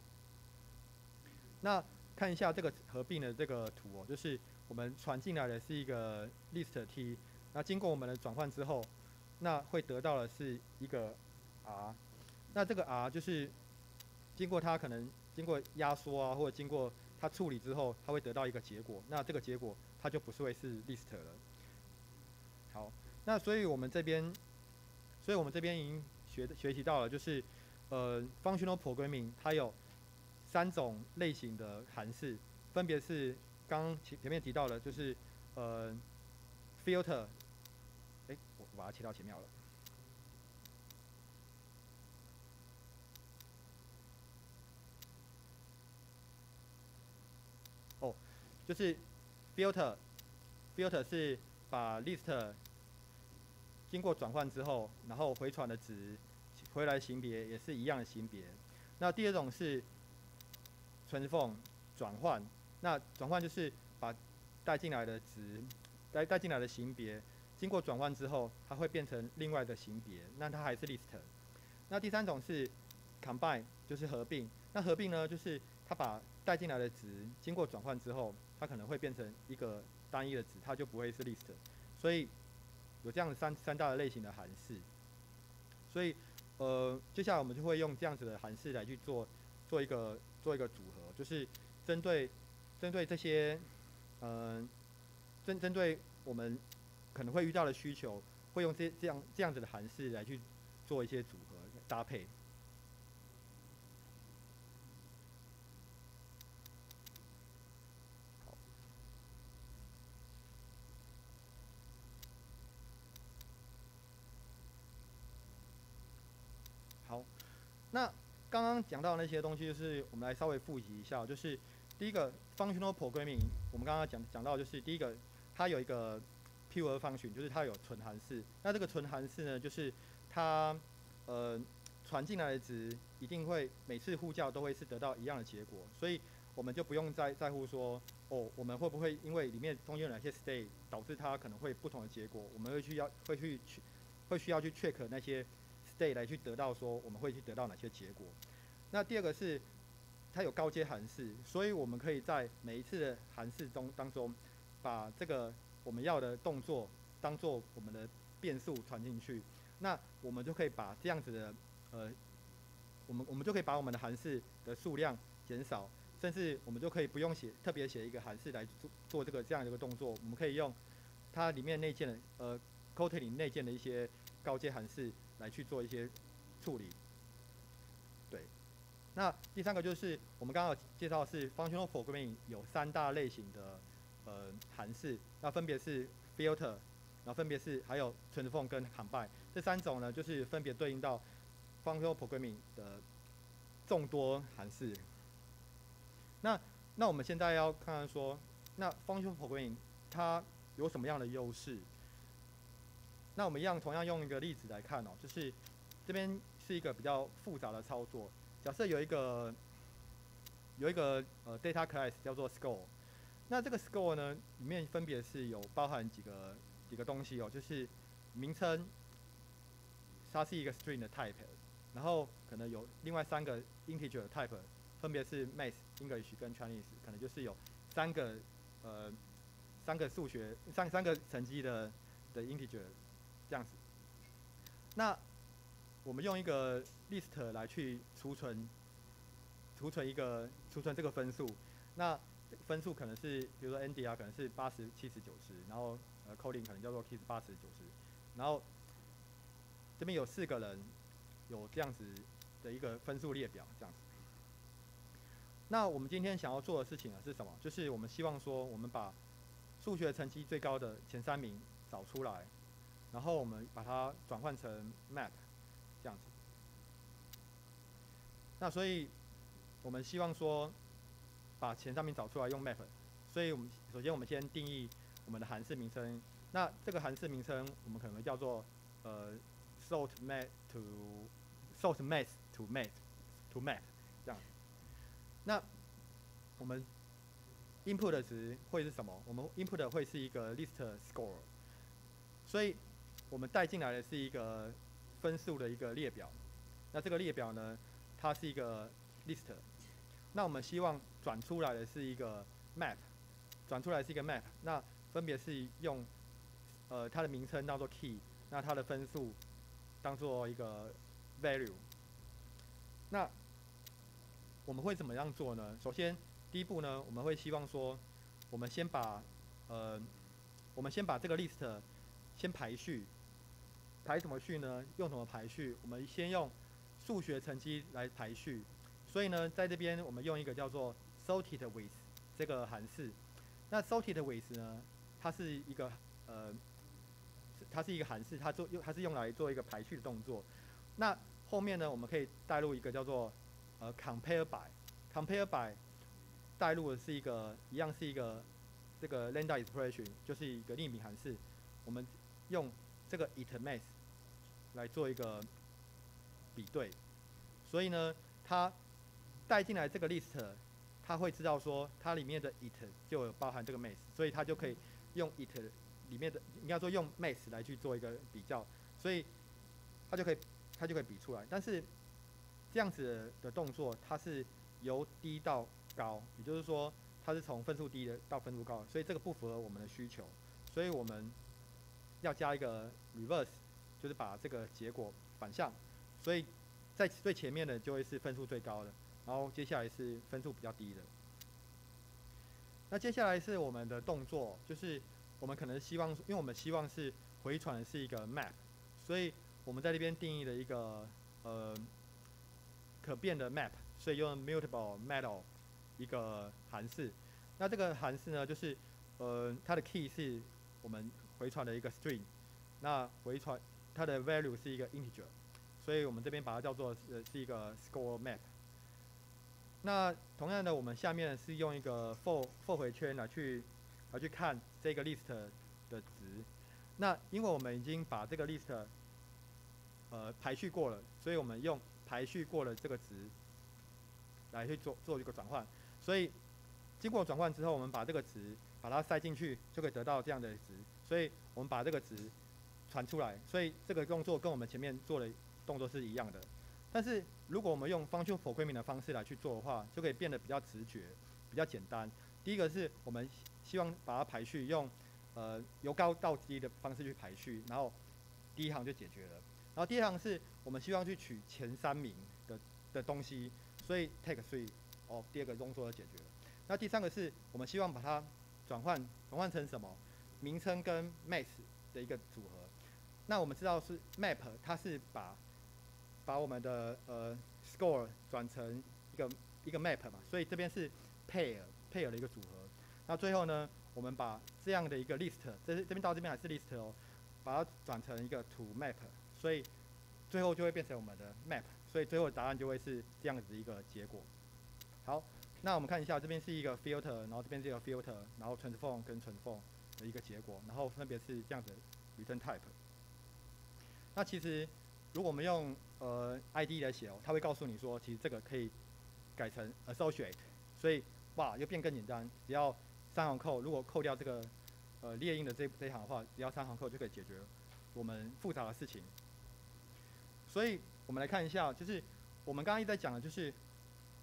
S2: 那看一下这个合并的这个图哦，就是我们传进来的是一个 list t， 那经过我们的转换之后，那会得到的是一个 r， 那这个 r 就是经过它可能经过压缩啊，或者经过它处理之后，它会得到一个结果，那这个结果它就不是会是 list 了。好，那所以我们这边，所以我们这边已经学学习到了，就是呃 functional programming 它有三种类型的函式，分别是刚刚前前面提到的，就是呃 filter， 哎，我把它切到前面好了。哦，就是 filter，filter 是把 list 经过转换之后，然后回传的值回来型别也是一样的型别。那第二种是存缝转换，那转换就是把带进来的值，带带进来的型别，经过转换之后，它会变成另外的型别，那它还是 list。那第三种是 combine， 就是合并。那合并呢，就是它把带进来的值经过转换之后，它可能会变成一个单一的值，它就不会是 list。所以有这样的三三大的类型的函式。所以呃，接下来我们就会用这样子的函式来去做做一个做一个组合，就是针对针对这些嗯、呃、针针对我们可能会遇到的需求，会用这这样这样子的函式来去做一些组合搭配。好，那刚刚讲到的那些东西，就是我们来稍微复习一下，就是第一个 functional programming， 我们刚刚讲讲到就是第一个，它有一个 pure function， 就是它有纯函式。那这个纯函式呢，就是它呃传进来的值一定会每次呼叫都会是得到一样的结果，所以我们就不用再在乎说哦，我们会不会因为里面中间有哪些 state 导致它可能会不同的结果，我们会去要会去会需要去 check 那些 state 来去得到说我们会去得到哪些结果。那第二个是它有高阶函式，所以我们可以在每一次的函式中当中，把这个我们要的动作当做我们的变数传进去，那我们就可以把这样子的呃，我们我们就可以把我们的函式的数量减少，甚至我们就可以不用写特别写一个函式来做做这个这样的一个动作，我们可以用它里面内建的呃 Kotlin 内建的一些高阶函式来去做一些处理。对，那第三个就是我们刚刚有介绍的是 functional programming 有三大类型的呃函式，那分别是 filter， 然后分别是还有 transform 跟 combine 这三种呢，就是分别对应到 functional programming 的众多函式。那那我们现在要看看说，那 functional programming 它有什么样的优势？那我们一样同样用一个例子来看哦，就是这边是一个比较复杂的操作。假设有一个有一个呃 data class 叫做 score， 那这个 score 呢里面分别是有包含几个几个东西哦，就是名称，它是一个 string 的 type， 然后可能有另外三个 integer 的 type， 分别是 Math、English 跟 Chinese， 可能就是有三个呃三个数学三三个成绩的的 integer 这样子。那我们用一个 list 来去储存储存一个储存这个分数，那分数可能是比如说 Andy 啊，可能是八十、七十、九十，然后呃 Colin 可能叫做 Kiss 八十、九十，然后这边有四个人有这样子的一个分数列表这样子。那我们今天想要做的事情呢是什么？就是我们希望说，我们把数学成绩最高的前三名找出来，然后我们把它转换成 map 这样子。那所以我们希望说，把前三名找出来用 map。所以我们首先我们先定义我们的函式名称。那这个函式名称我们可能叫做呃 sort math to sort math to math to map 这样。那我们 input 的值会是什么？我们 input 的会是一个 list score， 所以我们带进来的是一个分数的一个列表。那这个列表呢，它是一个 list。那我们希望转出来的是一个 map， 转出来是一个 map。那分别是用呃它的名称当做 key， 那它的分数当做一个 value。那我们会怎么样做呢？首先，第一步呢，我们会希望说，我们先把呃，我们先把这个 list 先排序，排什么序呢？用什么排序？我们先用数学成绩来排序。所以呢，在这边我们用一个叫做 sorted with 这个函式。那 sorted with 呢，它是一个呃，它是一个函式，它做用它是用来做一个排序的动作。那后面呢，我们可以带入一个叫做呃 compare by，compare by 带入的是一个一样是一个这个 lambda expression， 就是一个匿名函式。我们用这个 it math 来做一个比对。所以呢，它带进来这个 list， 它会知道说它里面的 it 就有包含这个 math， 所以它就可以用 it 里面的应该说用 math 来去做一个比较，所以它就可以它就可以比出来。但是这样子的动作，它是由低到高，也就是说它是从分数低的到分数高的，所以这个不符合我们的需求，所以我们要加一个 reverse， 就是把这个结果反向，所以在最前面的就会是分数最高的，然后接下来是分数比较低的。那接下来是我们的动作，就是我们可能希望，因为我们希望是回传的是一个 map， 所以我们在这边定义了一个呃可变的 map， 所以用 mutable model 一个函式。那这个函式呢，就是呃它的 key 是我们回传的一个 string， 那回传它的 value 是一个 integer， 所以我们这边把它叫做呃是一个 score map。那同样的，我们下面是用一个 for for 回圈来去来去看这个 list 的值。那因为我们已经把这个 list 呃排序过了，所以我们用排序过了这个值来去做做一个转换。所以经过转换之后，我们把这个值把它塞进去，就可以得到这样的值。所以我们把这个值传出来，所以这个动作跟我们前面做的动作是一样的。但是如果我们用 function programming 的方式来去做的话，就可以变得比较直觉，比较简单。第一个是我们希望把它排序，用呃由高到低的方式去排序，然后第一行就解决了。然后第二行是我们希望去取前三名的的东西，所以 take three 哦，第二个动作就解决了。那第三个是我们希望把它转换转换成什么？名称跟 math 的一个组合。那我们知道是 map， 它是把把我们的呃 score 转成一个一个 map 嘛，所以这边是 pair pair 的一个组合。那最后呢，我们把这样的一个 list， 这这边到这边还是 list 哦，把它转成一个 to map， 所以最后就会变成我们的 map， 所以最后的答案就会是这样子一个结果。好，那我们看一下，这边是一个 filter， 然后这边是一个 filter， 然后 transform 跟 transform 的一个结果，然后分别是这样子 return type。那其实如果我们用呃 I D E 来写哦，它会告诉你说，其实这个可以改成 associate， 所以哇又变更简单，只要三行扣，如果扣掉这个呃列印的这这一行的话，只要三行扣就可以解决我们复杂的事情。所以我们来看一下，就是我们刚刚一直在讲的，就是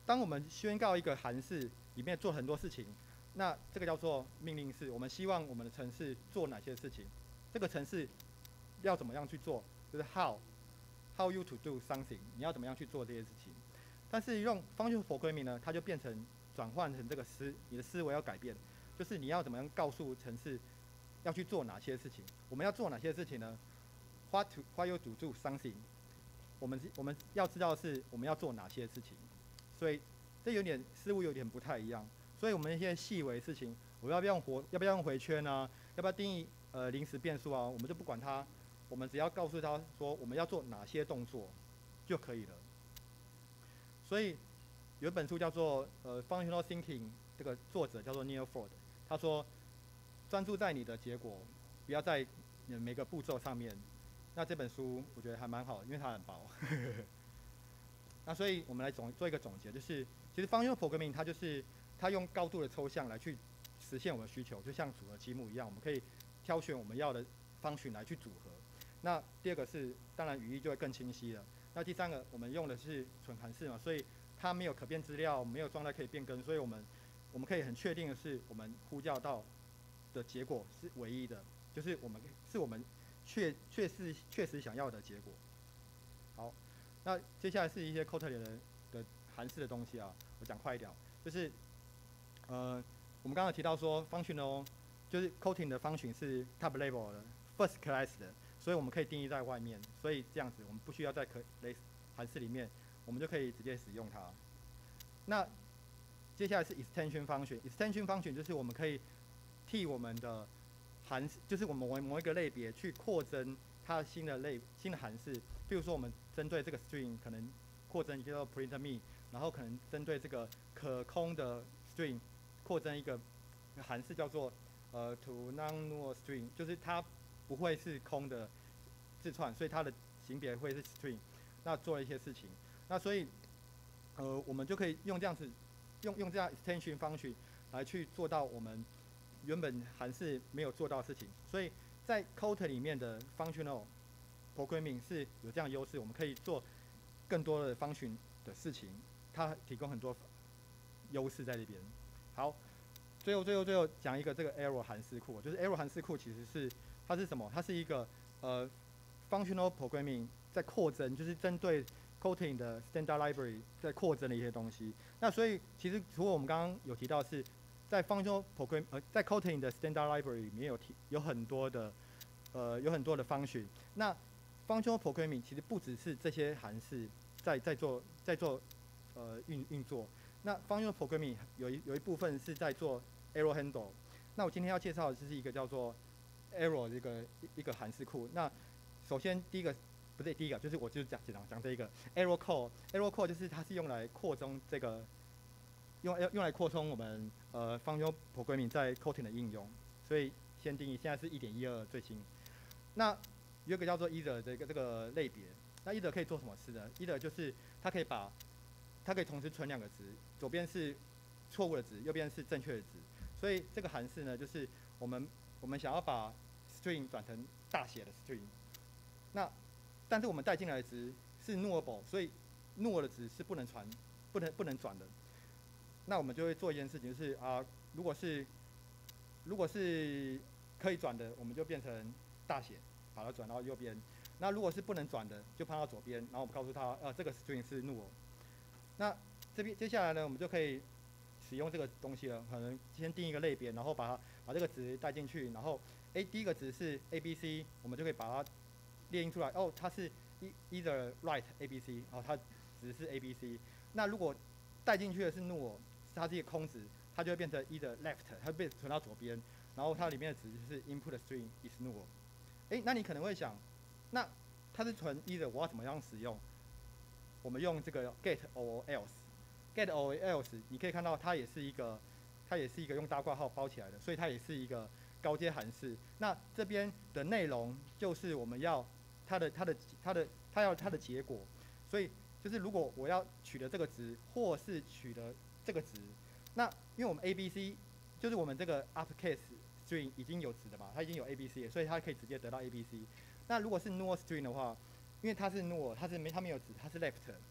S2: 当我们宣告一个函式里面做很多事情，那这个叫做命令式。我们希望我们的程式做哪些事情？这个程式要怎么样去做？就是 how how you to do something， 你要怎么样去做这些事情？但是用 function programming 呢，它就变成转换成这个思，你的思维要改变，就是你要怎么样告诉程式要去做哪些事情？我们要做哪些事情呢 ？What to what you to do something？ 我们我们要知道的是我们要做哪些事情，所以这有点思路有点不太一样。所以我们一些细微事情，我要不要用活，要不要用回圈啊？要不要定义呃临时变数啊？我们就不管它，我们只要告诉他说我们要做哪些动作就可以了。所以有一本书叫做呃 Functional Thinking， 这个作者叫做 Neil Ford， 他说专注在你的结果，不要在你的每个步骤上面。那这本书我觉得还蛮好的，因为它很薄。那所以我们来总做一个总结，就是其实 Functional Programming 它就是它用高度的抽象来去实现我们的需求，就像组合积木一样，我们可以挑选我们要的function来去组合。那第二个是，当然语义就会更清晰了。那第三个，我们用的是纯函式嘛，所以它没有可变资料，没有状态可以变更，所以我们我们可以很确定的是，我们呼叫到的结果是唯一的，就是我们是我们确确实确实想要的结果。好，那接下来是一些 Kotlin 的的函式的东西啊，我讲快一点，就是呃，我们刚刚提到说 functional 就是 Kotlin 的 function 是 top level 的 first class 的。所以我们可以定义在外面，所以这样子我们不需要在可函式里面，我们就可以直接使用它。那接下来是 extension function，extension function 就是我们可以替我们的函，就是我们某某一个类别去扩增它的新的类新的函式。譬如说我们针对这个 string 可能扩增一个叫 print me， 然后可能针对这个可空的 string 扩增一个函式叫做呃 to non-null string， 就是它不会是空的字串，所以它的型别会是 string。那做了一些事情，那所以呃我们就可以用这样子，用用这样 extension function 来去做到我们原本函式没有做到的事情。所以在 Kotlin 里面的 functional programming 是有这样的优势，我们可以做更多的 function 的事情，它提供很多优势在这边。好，最后最后最后讲一个这个 Arrow 函式库，就是 Arrow 函式库其实是它是什么？它是一个呃 functional programming 在扩增，就是针对 Kotlin 的 standard library 在扩增的一些东西。那所以其实除了我们刚刚有提到是在 functional program 呃在 Kotlin 的 standard library 里面有提有很多的呃有很多的 function。那 functional programming 其实不只是这些函式在在做在做呃运运作。那 functional programming 有一有一部分是在做 arrow handle。那我今天要介绍的就是一个叫做 arrow 这个一个函式库。那首先第一个不对，第一个就是我就讲讲讲这一个 arrow call。arrow call 就是它是用来扩充这个用用来扩充我们呃 functional programming 在 Kotlin 的应用。所以先定义，现在是一点一二最新。那有一个叫做 either 的一个这个类别。那 either 可以做什么事呢 ？either 就是它可以把它可以同时存两个值，左边是错误的值，右边是正确的值。所以这个函式呢，就是我们我们想要把 string 转成大写的 string， 那但是我们带进来的值是 nullable， 所以 null 的值是不能传、不能不能转的。那我们就会做一件事情，就是啊，如果是如果是可以转的，我们就变成大写，把它转到右边。那如果是不能转的，就放到左边，然后我们告诉他，呃，这个 string 是 null。那这边接下来呢，我们就可以使用这个东西了。可能先定一个类别，然后把它把这个值带进去，然后 A 第一个值是 A B C， 我们就可以把它列印出来。哦，它是 either right A B C， 哦，它值是 A B C。那如果带进去的是 null， 它是一个空值，它就会变成 either left， 它会被存到左边，然后它里面的值就是 input string is null。哎，那你可能会想，那它是存 either， 我要怎么样使用？我们用这个 get or else，get or else， 你可以看到它也是一个，它也是一个用大括号包起来的，所以它也是一个高阶函式。那这边的内容就是我们要它的它的它的它要它的结果，所以就是如果我要取得这个值，或是取得这个值，那因为我们 A B C 就是我们这个 uppercase string 已经有值的嘛，它已经有 A B C 了，所以它可以直接得到 A B C。那如果是 null string 的话，因为它是 null， 它是没它没有值，它是 left，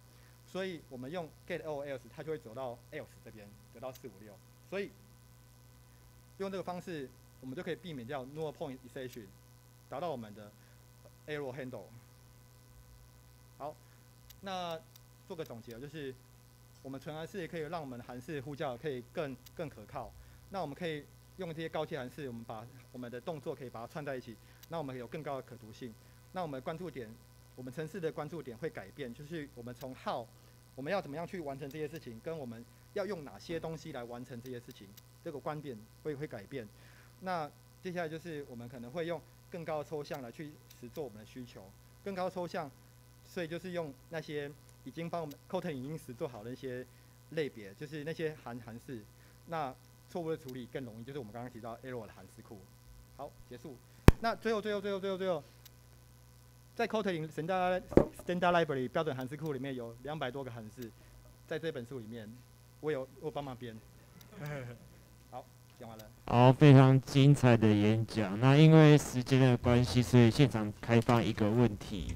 S2: 所以我们用 get all else， 它就会走到 else 这边，得到四五六。所以用这个方式，我们就可以避免掉 null point exception， 达到我们的 error handle。好，那做个总结，就是我们纯函式可以让我们的函式呼叫可以更更可靠。那我们可以用这些高阶函式，我们把我们的动作可以把它串在一起，那我们有更高的可读性。那我们关注点，我们程式的关注点会改变，就是我们从 how 我们要怎么样去完成这些事情，跟我们要用哪些东西来完成这些事情，这个观点会会改变。那接下来就是我们可能会用更高的抽象来去实做我们的需求，更高抽象，所以就是用那些已经帮我们 Kotlin 已经实做好的一些类别，就是那些函函式，那错误的处理更容易，就是我们刚刚提到 error 的函式库。好，结束。那最后最后最后最后最后，在 Kotlin Standard Standard Library 标准函式库里面有两百多个函式，在这本书里面，我有我帮忙编。好，讲完了。
S1: 好，非常精彩的演讲。那因为时间的关系，所以现场开放一个问题。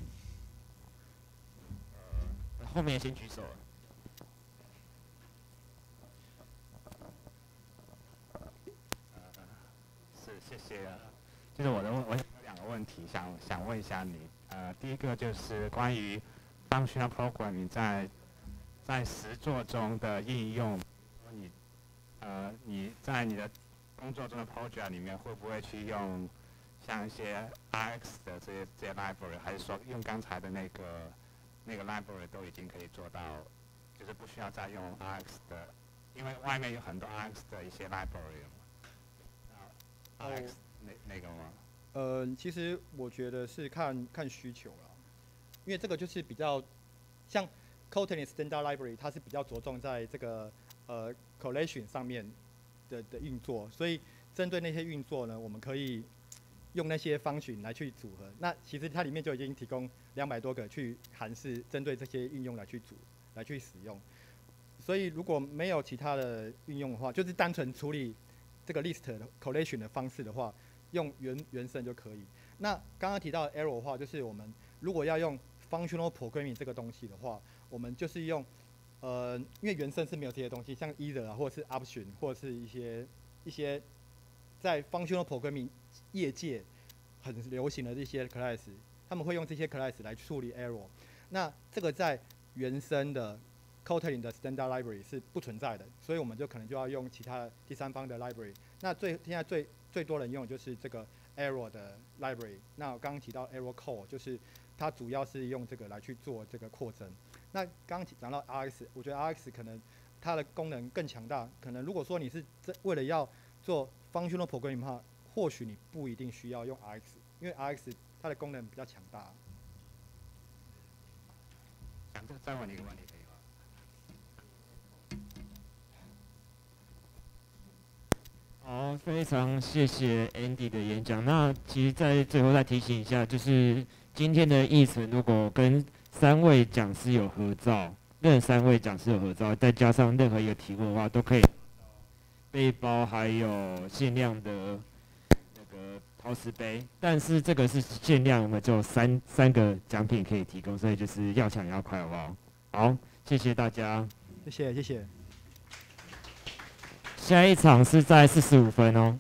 S1: 呃，后面先举手。
S3: 是，谢谢。就是我的问，我有两个问题想想问一下你。呃，第一个就是关于 functional programming 在在实作中的应用，你呃你在你的工作中的 project 里面会不会去用像一些 R X 的这些这些 library， 还是说用刚才的那个那个 library 都已经可以做到，就是不需要再用 R X 的，因为外面有很多 R X 的一些 library 嘛。R X 那那个吗？
S2: 呃，其实我觉得是看看需求啦，因为这个就是比较像 Kotlin Standard Library， 它是比较着重在这个呃 collation 上面的的运作，所以针对那些运作呢，我们可以用那些function来去组合。那其实它里面就已经提供两百多个去函式，针对这些应用来去组来去使用。所以如果没有其他的运用的话，就是单纯处理这个 list 的 collation 的方式的话，用原原生就可以。那刚刚提到的 error 的话，就是我们如果要用 functional programming 这个东西的话，我们就是用呃，因为原生是没有这些东西，像 either 啊，或者是 option， 或者是一些一些在 functional programming 业界很流行的这些 class， 他们会用这些 class 来处理 error。那这个在原生的 Kotlin 的 standard library 是不存在的，所以我们就可能就要用其他的第三方的 library。那最现在最最多人用的就是这个 error 的 library。那我刚刚提到 error core， 就是它主要是用这个来去做这个扩增。那刚刚讲到 R X， 我觉得 R X 可能它的功能更强大。可能如果说你是为了要做 functional programming 的话，或许你不一定需要用 R X， 因为 R X 它的功能比较强大。
S3: 想再再问你一个问题可以吗？
S1: 好，非常谢谢 Andy 的演讲。那其实，在最后再提醒一下，就是今天的议程如果跟三位讲师有合照，任三位讲师有合照，再加上任何一个题目的话，都可以背包还有限量的那个陶瓷杯。但是这个是限量，我们只有三三个奖品可以提供，所以就是要抢要快，好不好？好，谢谢大家，
S2: 谢谢谢谢。
S1: 下一场是在四十五分哦。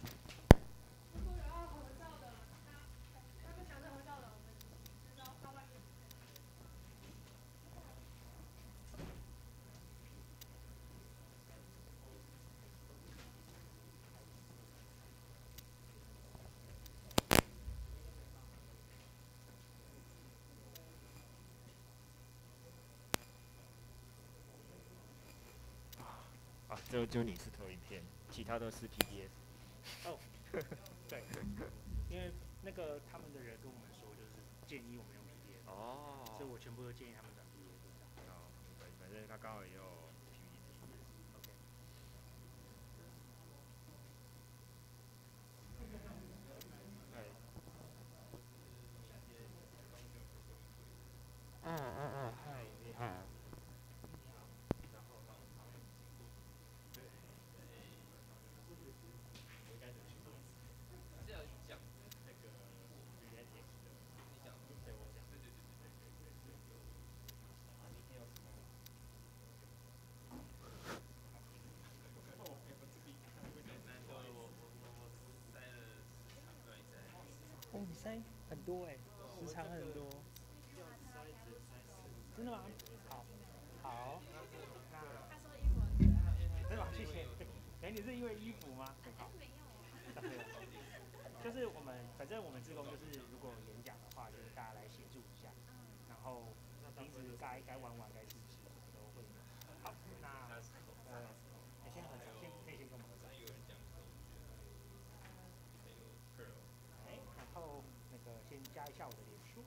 S1: 啊，就就你是投影片，其他都是 P D F。
S4: 哦，对，因为那个他们的人跟我们说，就是建议我们用 P D F，
S1: 哦，
S4: 所以我全部都建议他们转 P D F 这样。
S1: 好，反反正他刚好也有 P P T。OK。嗯嗯嗯，嗨，你好。
S4: 哦，你塞很多哎、时长很多。真的吗？好，好，那真的吗？谢谢。哎、你是因为衣服吗？很好。就是我们，反正我们志工就是，如果演讲的话，就是大家来协助一下，然后平时该该玩玩，该吃吃，什么都会有。好，那呃，你先合掌，先可以先跟我们合掌。哎，然后那个先加一下我的脸书。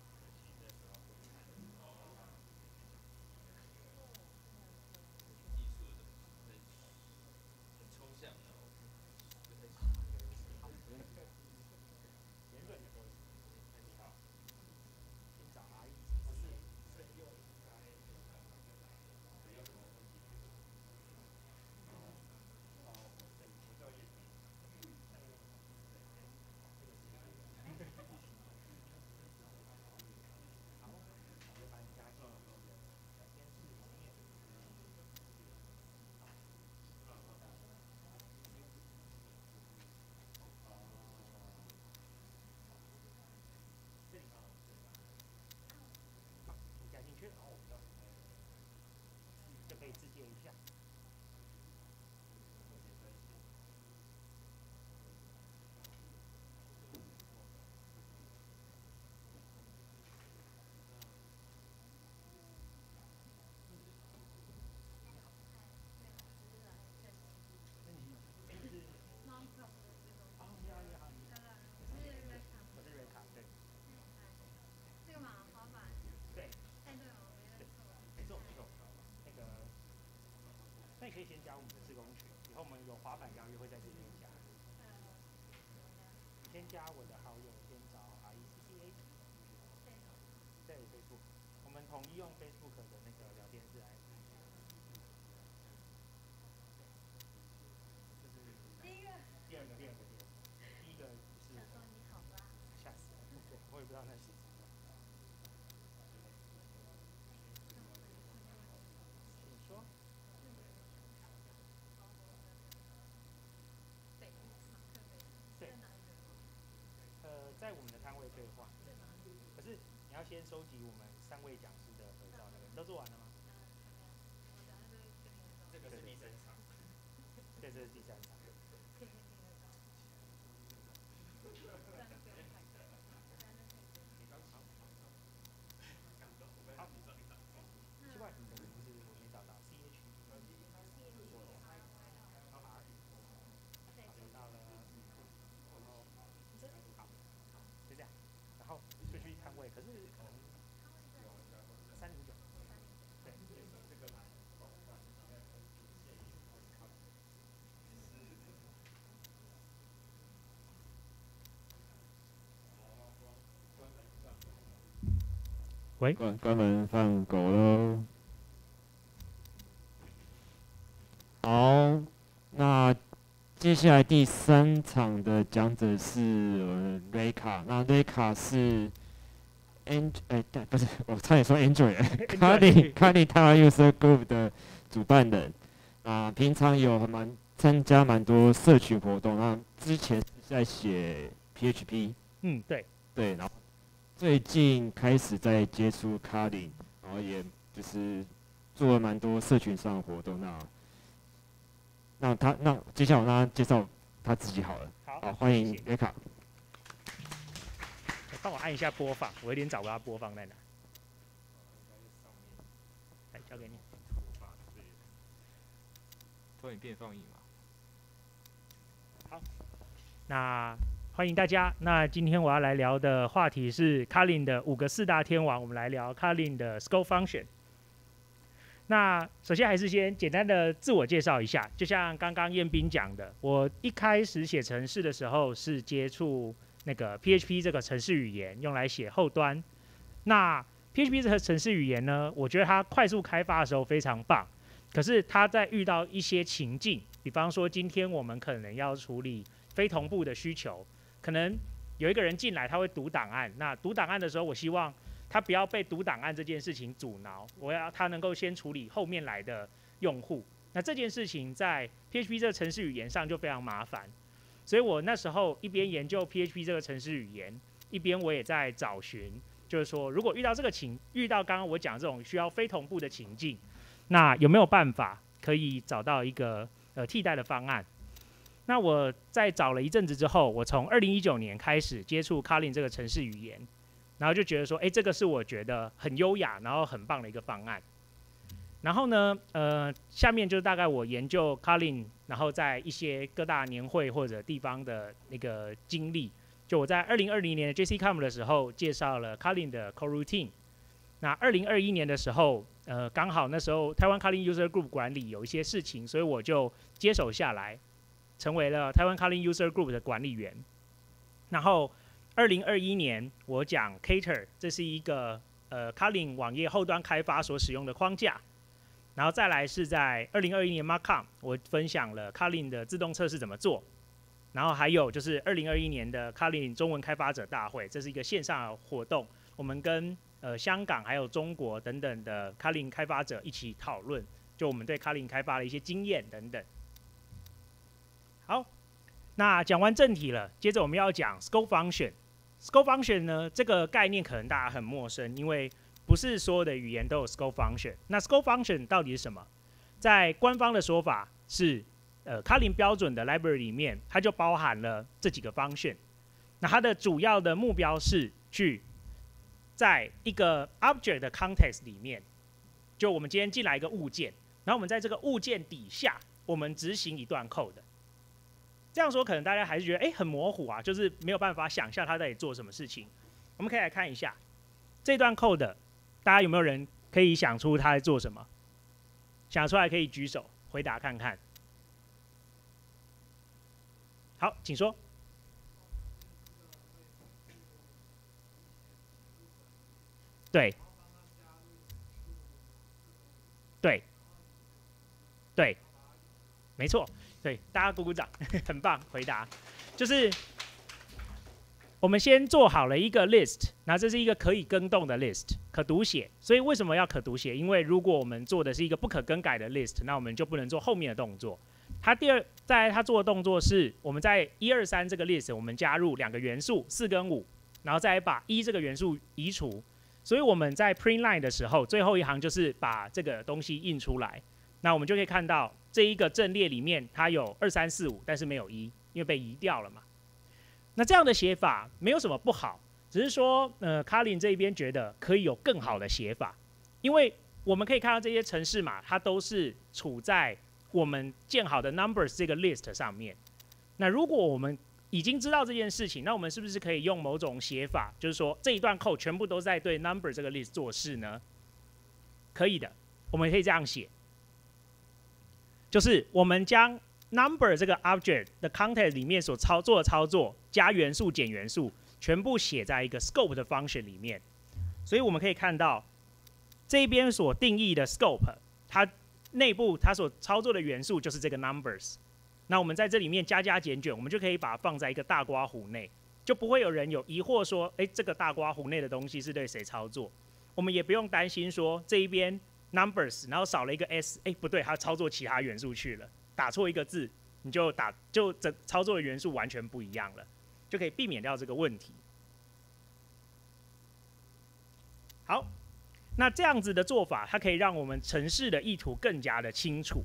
S4: 就可以自介一下。那你可以先加我们的志工群，以后我们有滑板邀约会在这边加。你先加我的好友，先找 R E C C A。对 ，Facebook， 我们统一用 Facebook 的那个聊天室来。这是第一个，第二个，第二个，第二个。第一个是。想说你好吧。吓死了，对，我也不知道那是什么。你说。呃，在我们的摊位兑换，可是你要先收集我们三位讲师的合照，那个你都做完了吗？这个是第三场。对，这是第三场。好，奇怪，你的名字我没找到 ，C H。到了，然后这好，就这样，然后就去摊位，可是可能三零九，对，这个来。喂，
S1: 关关门放狗喽。好，那接下来第三场的讲者是呃瑞卡，那瑞卡是 And 哎、欸，不是，我差点说 Android，Kali Kali Taiwan User Group 的主办人，啊，平常有蛮参加蛮多社群活动，那之前是在写 P H P，
S4: 嗯，对，
S1: 对，然后最近开始在接触 Kali， 然后也就是做了蛮多社群上的活动，那那他那接下来我让他介绍他自己好了，
S4: 好，
S1: 好，欢迎瑞卡。
S4: 帮我按一下播放，我有点找不到播放在哪。来，交给你。
S5: 投影片放映嘛。
S4: 好，那欢迎大家。那今天我要来聊的话题是 Kotlin 的五个四大天王，我们来聊 Kotlin 的 Scope Function。那首先还是先简单的自我介绍一下，就像刚刚彦斌讲的，我一开始写程式的时候是接触那个 P H P 这个程式语言，用来写后端。那 P H P 这个程式语言呢，我觉得它快速开发的时候非常棒，可是它在遇到一些情境，比方说今天我们可能要处理非同步的需求，可能有一个人进来他会读档案，那读档案的时候，我希望他不要被读档案这件事情阻挠，我要他能够先处理后面来的用户。那这件事情在 P H P 这个程式语言上就非常麻烦，所以我那时候一边研究 P H P 这个程式语言， 一边我也在找寻，就是说如果遇到这个情，遇到刚刚我讲这种需要非同步的情境，那有没有办法可以找到一个呃替代的方案？那我在找了一阵子之后，我从二零一九年开始接触 Kotlin 这个程式语言，然后就觉得说，哎，这个是我觉得很优雅，然后很棒的一个方案。然后呢，呃，下面就大概我研究 Kotlin， 然后在一些各大年会或者地方的那个经历。就我在二零二零年的 J C C O M 的时候介绍了 Kotlin 的 Coroutine。那二零二一年的时候，呃，刚好那时候台湾 Kotlin User Group 管理有一些事情，所以我就接手下来，成为了台湾 Kotlin User Group 的管理员。然后二零二一年我讲 Cater， 这是一个呃 Kotlin 网页后端开发所使用的框架。然后再来是在二零二一年 MarkCon， 我分享了 Kotlin 的自动测试怎么做。然后还有就是二零二一年的 Kotlin 中文开发者大会，这是一个线上的活动，我们跟呃香港还有中国等等的 Kotlin 开发者一起讨论，就我们对 Kotlin 开发的一些经验等等。好，那讲完正题了，接着我们要讲 Scope Function。Scope Function 呢，这个概念可能大家很陌生，因为不是所有的语言都有 Scope Function。那 Scope Function 到底是什么？在官方的说法是，呃 Kotlin 标准的 library 里面，它就包含了这几个 function。那它的主要的目标是去在一个 object 的 context 里面，就我们今天进来一个物件，然后我们在这个物件底下，我们执行一段 code。这样说可能大家还是觉得哎很模糊啊，就是没有办法想象它到底做什么事情。我们可以来看一下这段 code， 大家有没有人可以想出它在做什么？想出来可以举手回答看看。好，请说。对，对，对，没错，对，大家鼓鼓掌，很棒，回答。就是我们先做好了一个 list， 那这是一个可以更动的 list， 可读写。所以为什么要可读写？因为如果我们做的是一个不可更改的 list， 那我们就不能做后面的动作。它第二，再来它做的动作是，我们在一二三这个 list， 我们加入两个元素四跟五，然后再来把一这个元素移除。所以我们在 print line 的时候，最后一行就是把这个东西印出来。那我们就可以看到这一个阵列里面它有二三四五，但是没有一，因为被移掉了嘛。那这样的写法没有什么不好，只是说呃 Kotlin 这边觉得可以有更好的写法，因为我们可以看到这些程式码它都是处在我们建好的 numbers 这个 list 上面。那如果我们已经知道这件事情，那我们是不是可以用某种写法，就是说这一段 code 全部都在对 number 这个 list 做事呢？可以的，我们可以这样写，就是我们将 number 这个 object 的 context 里面所操作的操作，加元素减元素，全部写在一个 scope 的 function 里面。所以我们可以看到这边所定义的 scope， 它内部它所操作的元素就是这个 numbers。那我们在这里面加加减减，我们就可以把它放在一个大刮胡内，就不会有人有疑惑说，哎，这个大刮胡内的东西是对谁操作？我们也不用担心说这一边 numbers， 然后少了一个 s， 哎，不对，它操作其他元素去了，打错一个字，你就打就整操作的元素完全不一样了，就可以避免掉这个问题。好，那这样子的做法，它可以让我们程式的意图更加的清楚。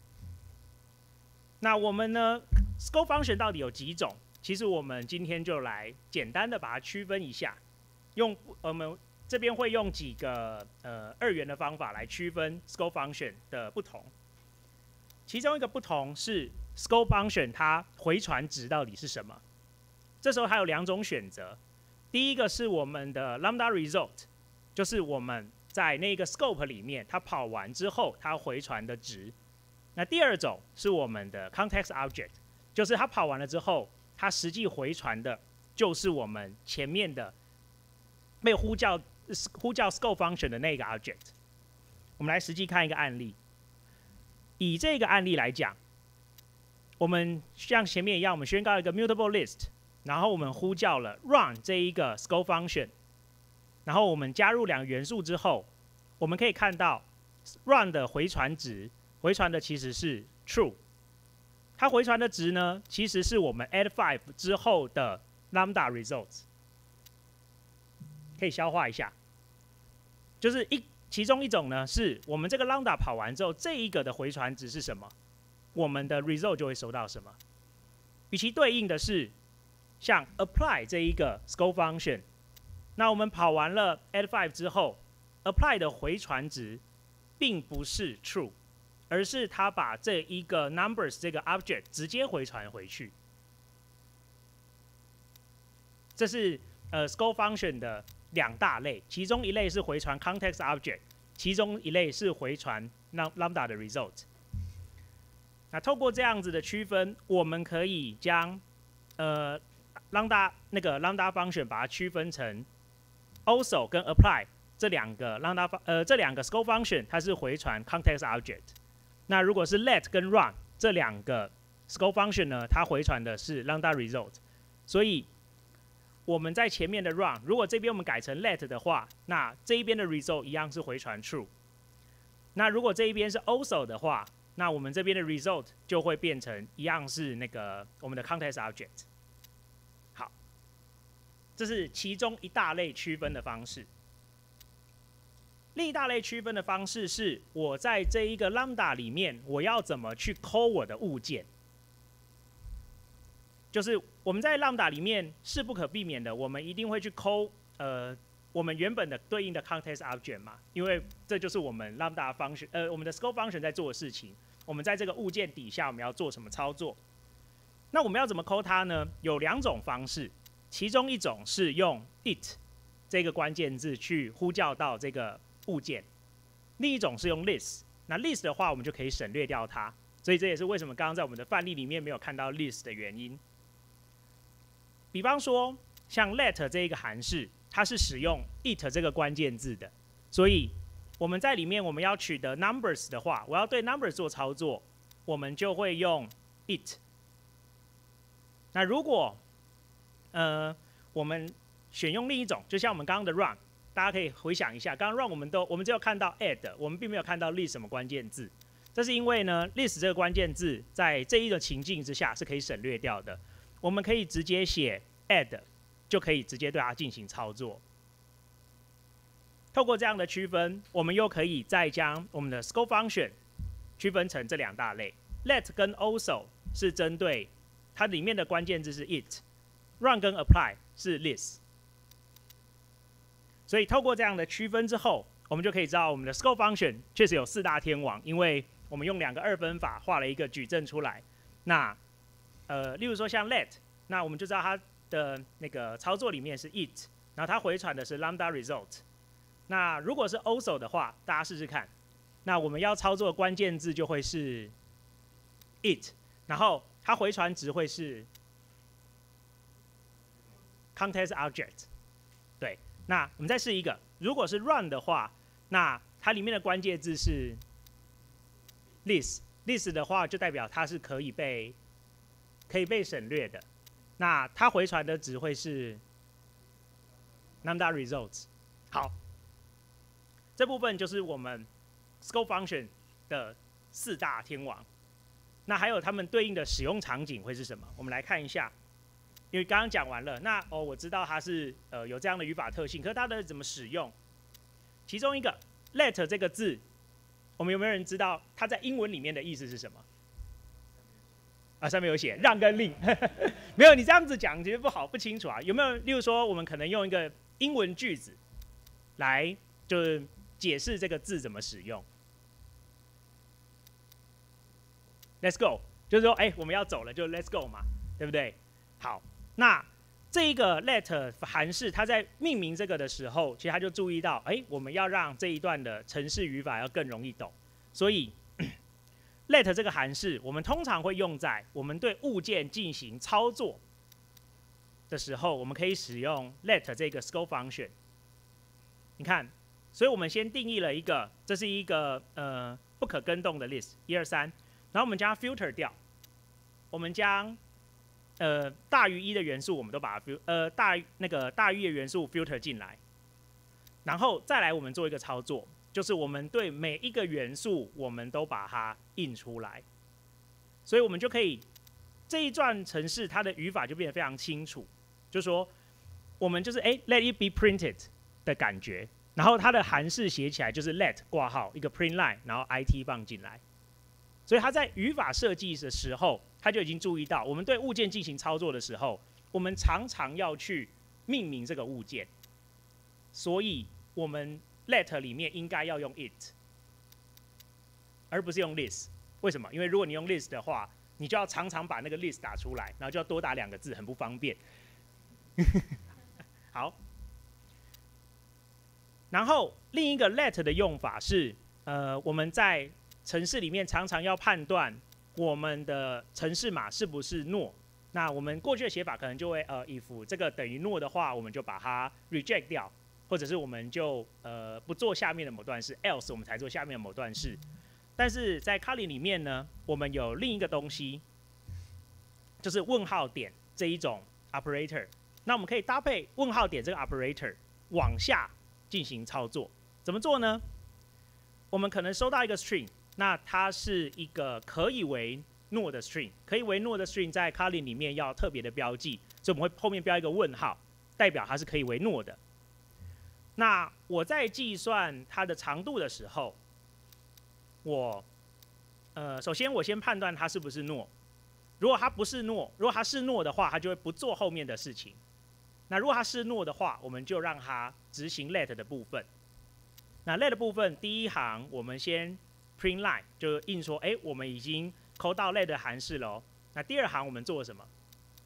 S4: 那我们呢 ，Scope Function 到底有几种？其实我们今天就来简单的把它区分一下，用我们这边会用几个呃二元的方法来区分 Scope Function 的不同。其中一个不同是 Scope Function 它回传值到底是什么？这时候还有两种选择，第一个是我们的 Lambda Result， 就是我们在那个 Scope 里面它跑完之后它回传的值。那第二种是我们的 context object， 就是它跑完了之后，它实际回传的就是我们前面的被呼叫呼叫 scope function 的那个 object。我们来实际看一个案例。以这个案例来讲，我们像前面一样，我们宣告一个 mutable list， 然后我们呼叫了 run 这一个 scope function， 然后我们加入两个元素之后，我们可以看到 run 的回传值。回传的其实是 true， 它回传的值呢，其实是我们 add five 之后的 lambda results。 可以消化一下，就是一其中一种呢，是我们这个 lambda 跑完之后，这一个的回传值是什么，我们的 result 就会收到什么。与其对应的是像 apply 这一个 scope function， 那我们跑完了 add five 之后 ，apply 的回传值并不是 true， 而是它把这一个 numbers 这个 object 直接回传回去。这是呃 scope function 的两大类，其中一类是回传 context object， 其中一类是回传 lambda 的 result。那透过这样子的区分，我们可以将呃 lambda 那个 lambda function 把它区分成 also 跟 apply 这两个 lambda 呃这两个 scope function 它是回传 context object。那如果是 let 跟 run 这两个 scope function 呢，它回传的是 lambda result。所以我们在前面的 run， 如果这边我们改成 let 的话，那这一边的 result 一样是回传 true。那如果这一边是 also 的话，那我们这边的 result 就会变成一样是那个我们的 context object。好，这是其中一大类区分的方式。另一大类区分的方式是，我在这一个 lambda 里面，我要怎么去 call 我的物件。就是我们在 lambda 里面是不可避免的，我们一定会去 call 呃我们原本的对应的 context object 嘛，因为这就是我们 lambda function 呃我们的 scope function 在做的事情。我们在这个物件底下我们要做什么操作？那我们要怎么 call 它呢？有两种方式，其中一种是用 it 这个关键字去呼叫到这个物件，另一种是用 list。那 list 的话，我们就可以省略掉它，所以这也是为什么刚刚在我们的范例里面没有看到 list 的原因。比方说，像 let 这一个函式，它是使用 it 这个关键字的，所以我们在里面我们要取得 numbers 的话，我要对 numbers 做操作，我们就会用 it。那如果呃我们选用另一种，就像我们刚刚的 run， 大家可以回想一下，刚刚 run 我们都我们只有看到 add， 我们并没有看到 list 什么关键字，这是因为呢 list 这个关键字在这一个情境之下是可以省略掉的。我们可以直接写 add， 就可以直接对它进行操作。透过这样的区分，我们又可以再将我们的 scope function 区分成这两大类。let 跟 also 是针对它里面的关键字是 it，run 跟 apply 是 list。所以透过这样的区分之后，我们就可以知道我们的 scope function 确实有四大天王，因为我们用两个二分法画了一个矩阵出来。那呃，例如说像 let， 那我们就知道它的那个操作里面是 it， 然后它回传的是 lambda result。那如果是 also 的话，大家试试看。那我们要操作的关键字就会是 it， 然后它回传值会是 context object。对，那我们再试一个，如果是 run 的话，那它里面的关键字是 list，list 的话就代表它是可以被可以被省略的。那它回传的值会是 lambda results。好，这部分就是我们 scope function 的四大天王。那还有它们对应的使用场景会是什么？我们来看一下。因为刚刚讲完了，那哦，我知道它是呃有这样的语法特性，可是它的怎么使用？其中一个 let 这个字，我们有没有人知道它在英文里面的意思是什么？啊，上面有写让跟令，没有，你这样子讲其实不好不清楚啊。有没有？例如说，我们可能用一个英文句子来就是解释这个字怎么使用。Let's go， 就是说，哎、欸，我们要走了，就 Let's go 嘛，对不对？好。那这一个 let 函式，它在命名这个的时候，其实它就注意到，哎、欸，我们要让这一段的程式语法要更容易懂，所以 let 这个函式，我们通常会用在我们对物件进行操作的时候，我们可以使用 let 这个 scope function。你看，所以我们先定义了一个，这是一个呃不可更动的 list， 一二三，然后我们将它 filter 掉，我们将呃，大于一的元素，我们都把它 fil 呃大那个大于一的元素 filter 进来，然后再来我们做一个操作，就是我们对每一个元素，我们都把它印出来，所以我们就可以这一段程式它的语法就变得非常清楚，就说我们就是哎、欸、let it be printed， 的感觉。然后它的函式写起来就是 let 挂号一个 print line， 然后 it 放进来。所以它在语法设计的时候，它就已经注意到，我们对物件进行操作的时候，我们常常要去命名这个物件。所以我们 let 里面应该要用 it， 而不是用 list。为什么？因为如果你用 list 的话，你就要常常把那个 list 打出来，然后就要多打两个字，很不方便。好。然后另一个 let 的用法是，呃，我们在程式里面常常要判断我们的程式码是不是 null。那我们过去的写法可能就会，呃 ，if 这个等于 null 的话，我们就把它 reject 掉，或者是我们就呃不做下面的某段式 ，else 我们才做下面的某段式。但是在 Kotlin 里面呢，我们有另一个东西，就是问号点这一种 operator。那我们可以搭配问号点这个 operator 往下进行操作。怎么做呢？我们可能收到一个 string， 那它是一个可以为 null 的 string， 可以为 null 的 string 在 Kotlin 里面要特别的标记，所以我们会后面标一个问号，代表它是可以为 null 的。那我在计算它的长度的时候，我呃首先我先判断它是不是 null。如果它不是 null， 如果它是 null 的话，它就会不做后面的事情。那如果它是 null 的话，我们就让它执行 let 的部分。那 let 的部分第一行我们先 print line， 就印说，哎，我们已经抠到 let 的函式了哦。那第二行我们做了什么？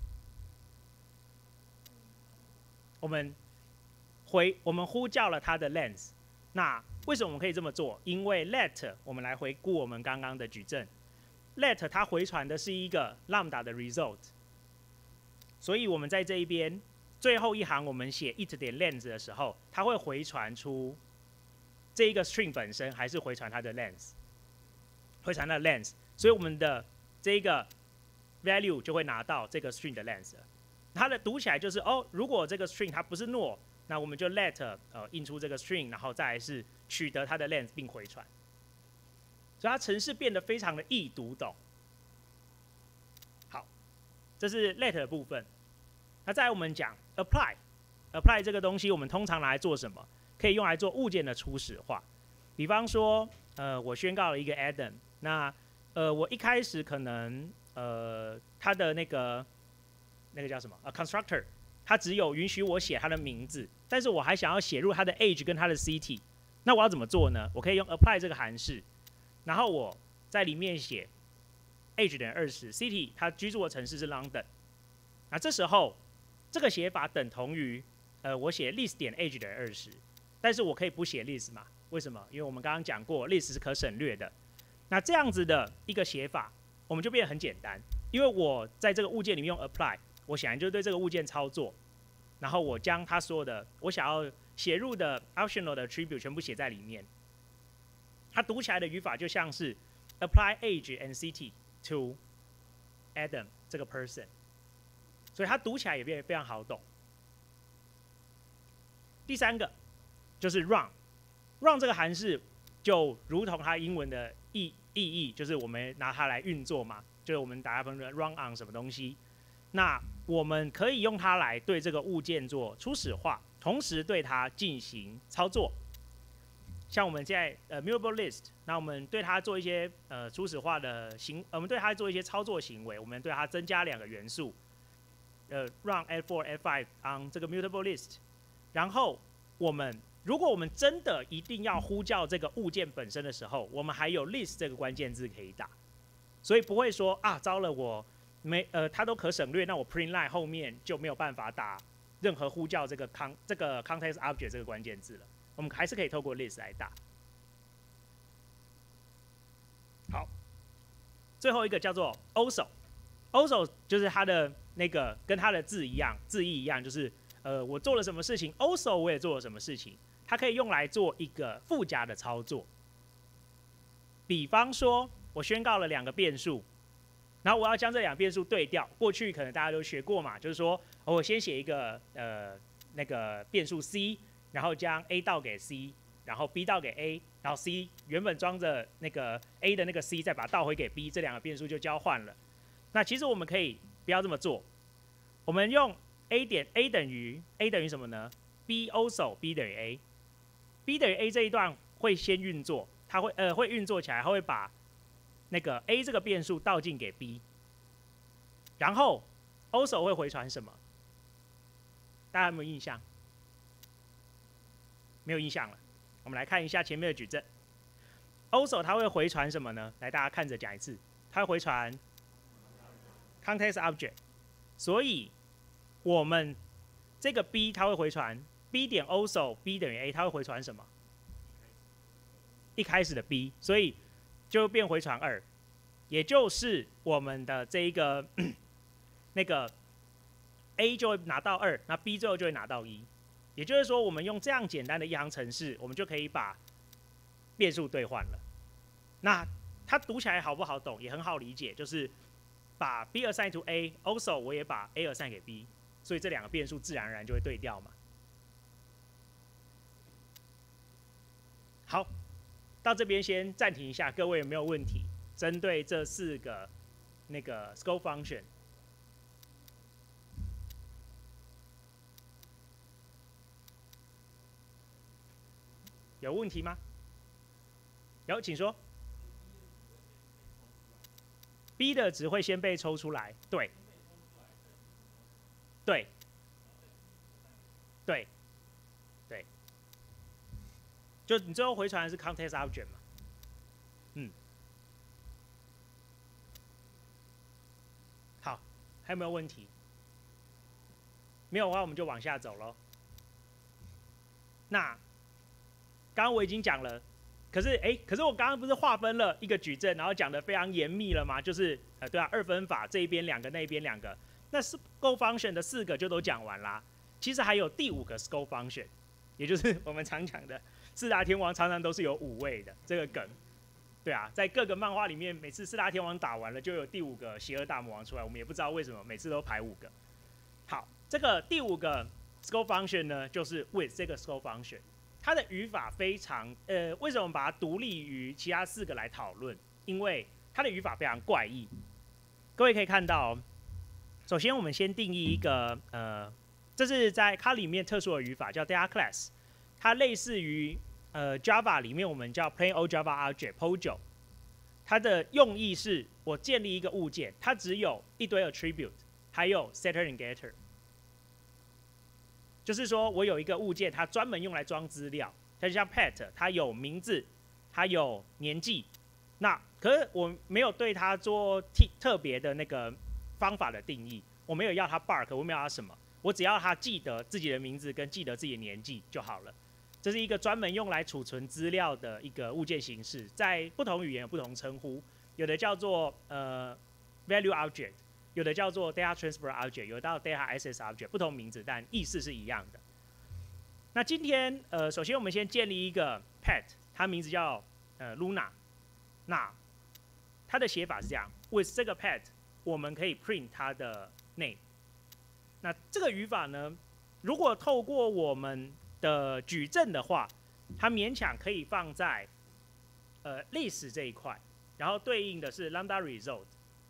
S4: 我们回我们呼叫了它的 length。那为什么我们可以这么做？因为 let 我们来回顾我们刚刚的矩阵 ，let 它回传的是一个 lambda 的 result， 所以我们在这一边最后一行我们写 it 点 length 的时候，它会回传出这一个 string 本身，还是回传它的 length， 回传它的 length， 所以我们的这一个 value 就会拿到这个 string 的 length。它的读起来就是哦，如果这个 string 它不是 null， 那我们就 let 呃印出这个 string， 然后再来是取得它的 length 并回传。所以它程式变得非常的易读懂。好，这是 let 的部分。那再来我们讲 apply，apply 这个东西我们通常拿来做什么？可以用来做物件的初始化。比方说，呃，我宣告了一个 Adam， 那呃，我一开始可能呃，它的那个那个叫什么？呃 ，constructor， 它只有允许我写它的名字，但是我还想要写入它的 age 跟它的 city， 那我要怎么做呢？我可以用 apply 这个函式，然后我在里面写 age 等于二十 ，city 它居住的城市是 London， 那这时候这个写法等同于呃，我写 list 点 age 等于二十。但是我可以不写 list 嘛？为什么？因为我们刚刚讲过 list 是可省略的。那这样子的一个写法，我们就变得很简单。因为我在这个物件里面用 apply， 我显然就对这个物件操作，然后我将它所有的我想要写入的 optional 的 attribute 全部写在里面。它读起来的语法就像是 apply age and city to Adam 这个 person， 所以它读起来也变得非常好懂。第三个就是 run，run 这个函式就如同它英文的意意义，就是我们拿它来运作嘛，就是我们打分的 run on 什么东西。那我们可以用它来对这个物件做初始化，同时对它进行操作。像我们现在呃 mutable list， 那我们对它做一些呃初始化的行，我们对它做一些操作行为，我们对它增加两个元素，呃 run F 四 F 五 on 这个 mutable list， 然后我们如果我们真的一定要呼叫这个物件本身的时候，我们还有 list 这个关键字可以打，所以不会说啊，糟了我没呃它都可省略，那我 print line 后面就没有办法打任何呼叫这个 con 这个 context object 这个关键字了，我们还是可以透过 list 来打。好，最后一个叫做 also，also 就是它的那个跟它的字一样，字义一样，就是呃我做了什么事情 ，also 我也做了什么事情。它可以用来做一个附加的操作，比方说，我宣告了两个变数，然后我要将这两个变数对调。过去可能大家都学过嘛，就是说，哦、我先写一个呃那个变数 c， 然后将 a 倒给 c， 然后 b 倒给 a， 然后 c 原本装着那个 a 的那个 c， 再把它倒回给 b， 这两个变数就交换了。那其实我们可以不要这么做，我们用 a 点 a 等于 a 等于什么呢？ b also b 等于 a，b 等于 a 这一段会先运作，它会呃会运作起来，它会把那个 a 这个变数倒进给 b， 然后 also 会回传什么？大家有没有印象？没有印象了。我们来看一下前面的矩阵。also 它会回传什么呢？来，大家看着讲一次，它会回传 context object， 所以我们这个 b 它会回传 b 点 also b 等于 a， 它会回传什么？一开始的 b， 所以就变回传二，也就是我们的这一个那个 a 就会拿到二，那 b 最后就会拿到一。也就是说，我们用这样简单的一行程式，我们就可以把变数兑换了。那它读起来好不好懂？也很好理解，就是把 b assign to a，also 我也把 a assign 给 b， 所以这两个变数自然而然就会对调嘛。好，到这边先暂停一下，各位有没有问题？针对这四个那个 scope function。有问题吗？有，请说。B 的值会先被抽出来，对，对，对，对，就你最后回传的是 context object 嘛，嗯，好，还有没有问题？没有的话，我们就往下走咯。那刚刚我已经讲了，可是哎，可是我刚刚不是划分了一个矩阵，然后讲的非常严密了吗？就是呃，对啊，二分法这一边两个，那一边两个，那 scope function 的四个就都讲完啦。其实还有第五个 scope function， 也就是我们常讲的四大天王常常都是有五位的这个梗。对啊，在各个漫画里面，每次四大天王打完了，就有第五个邪恶大魔王出来，我们也不知道为什么每次都排五个。好，这个第五个 scope function 呢，就是 with 这个 scope function。它的语法非常，呃，为什么把它独立于其他四个来讨论？因为它的语法非常怪异。各位可以看到，首先我们先定义一个，呃，这是在它里面特殊的语法叫 data class， 它类似于呃 Java 里面我们叫 plain old Java object P O J O， 它的用意是我建立一个物件，它只有一堆 attribute， 还有 setter and getter。就是说我有一个物件，它专门用来装资料，它就像 pet， 它有名字，它有年纪。那可是我没有对它做特别的那个方法的定义，我没有要它 bark， 我没有要它什么，我只要它记得自己的名字跟记得自己的年纪就好了。这是一个专门用来储存资料的一个物件形式，在不同语言有不同称呼，有的叫做呃 value object。有的叫做 data transfer object， 有的叫 data access object， 不同名字，但意思是一样的。那今天，呃，首先我们先建立一个 pet， 它名字叫呃 Luna。那它的写法是这样 ：with 这个 pet， 我们可以 print 它的 name。那这个语法呢，如果透过我们的矩阵的话，它勉强可以放在呃历史这一块，然后对应的是 lambda result。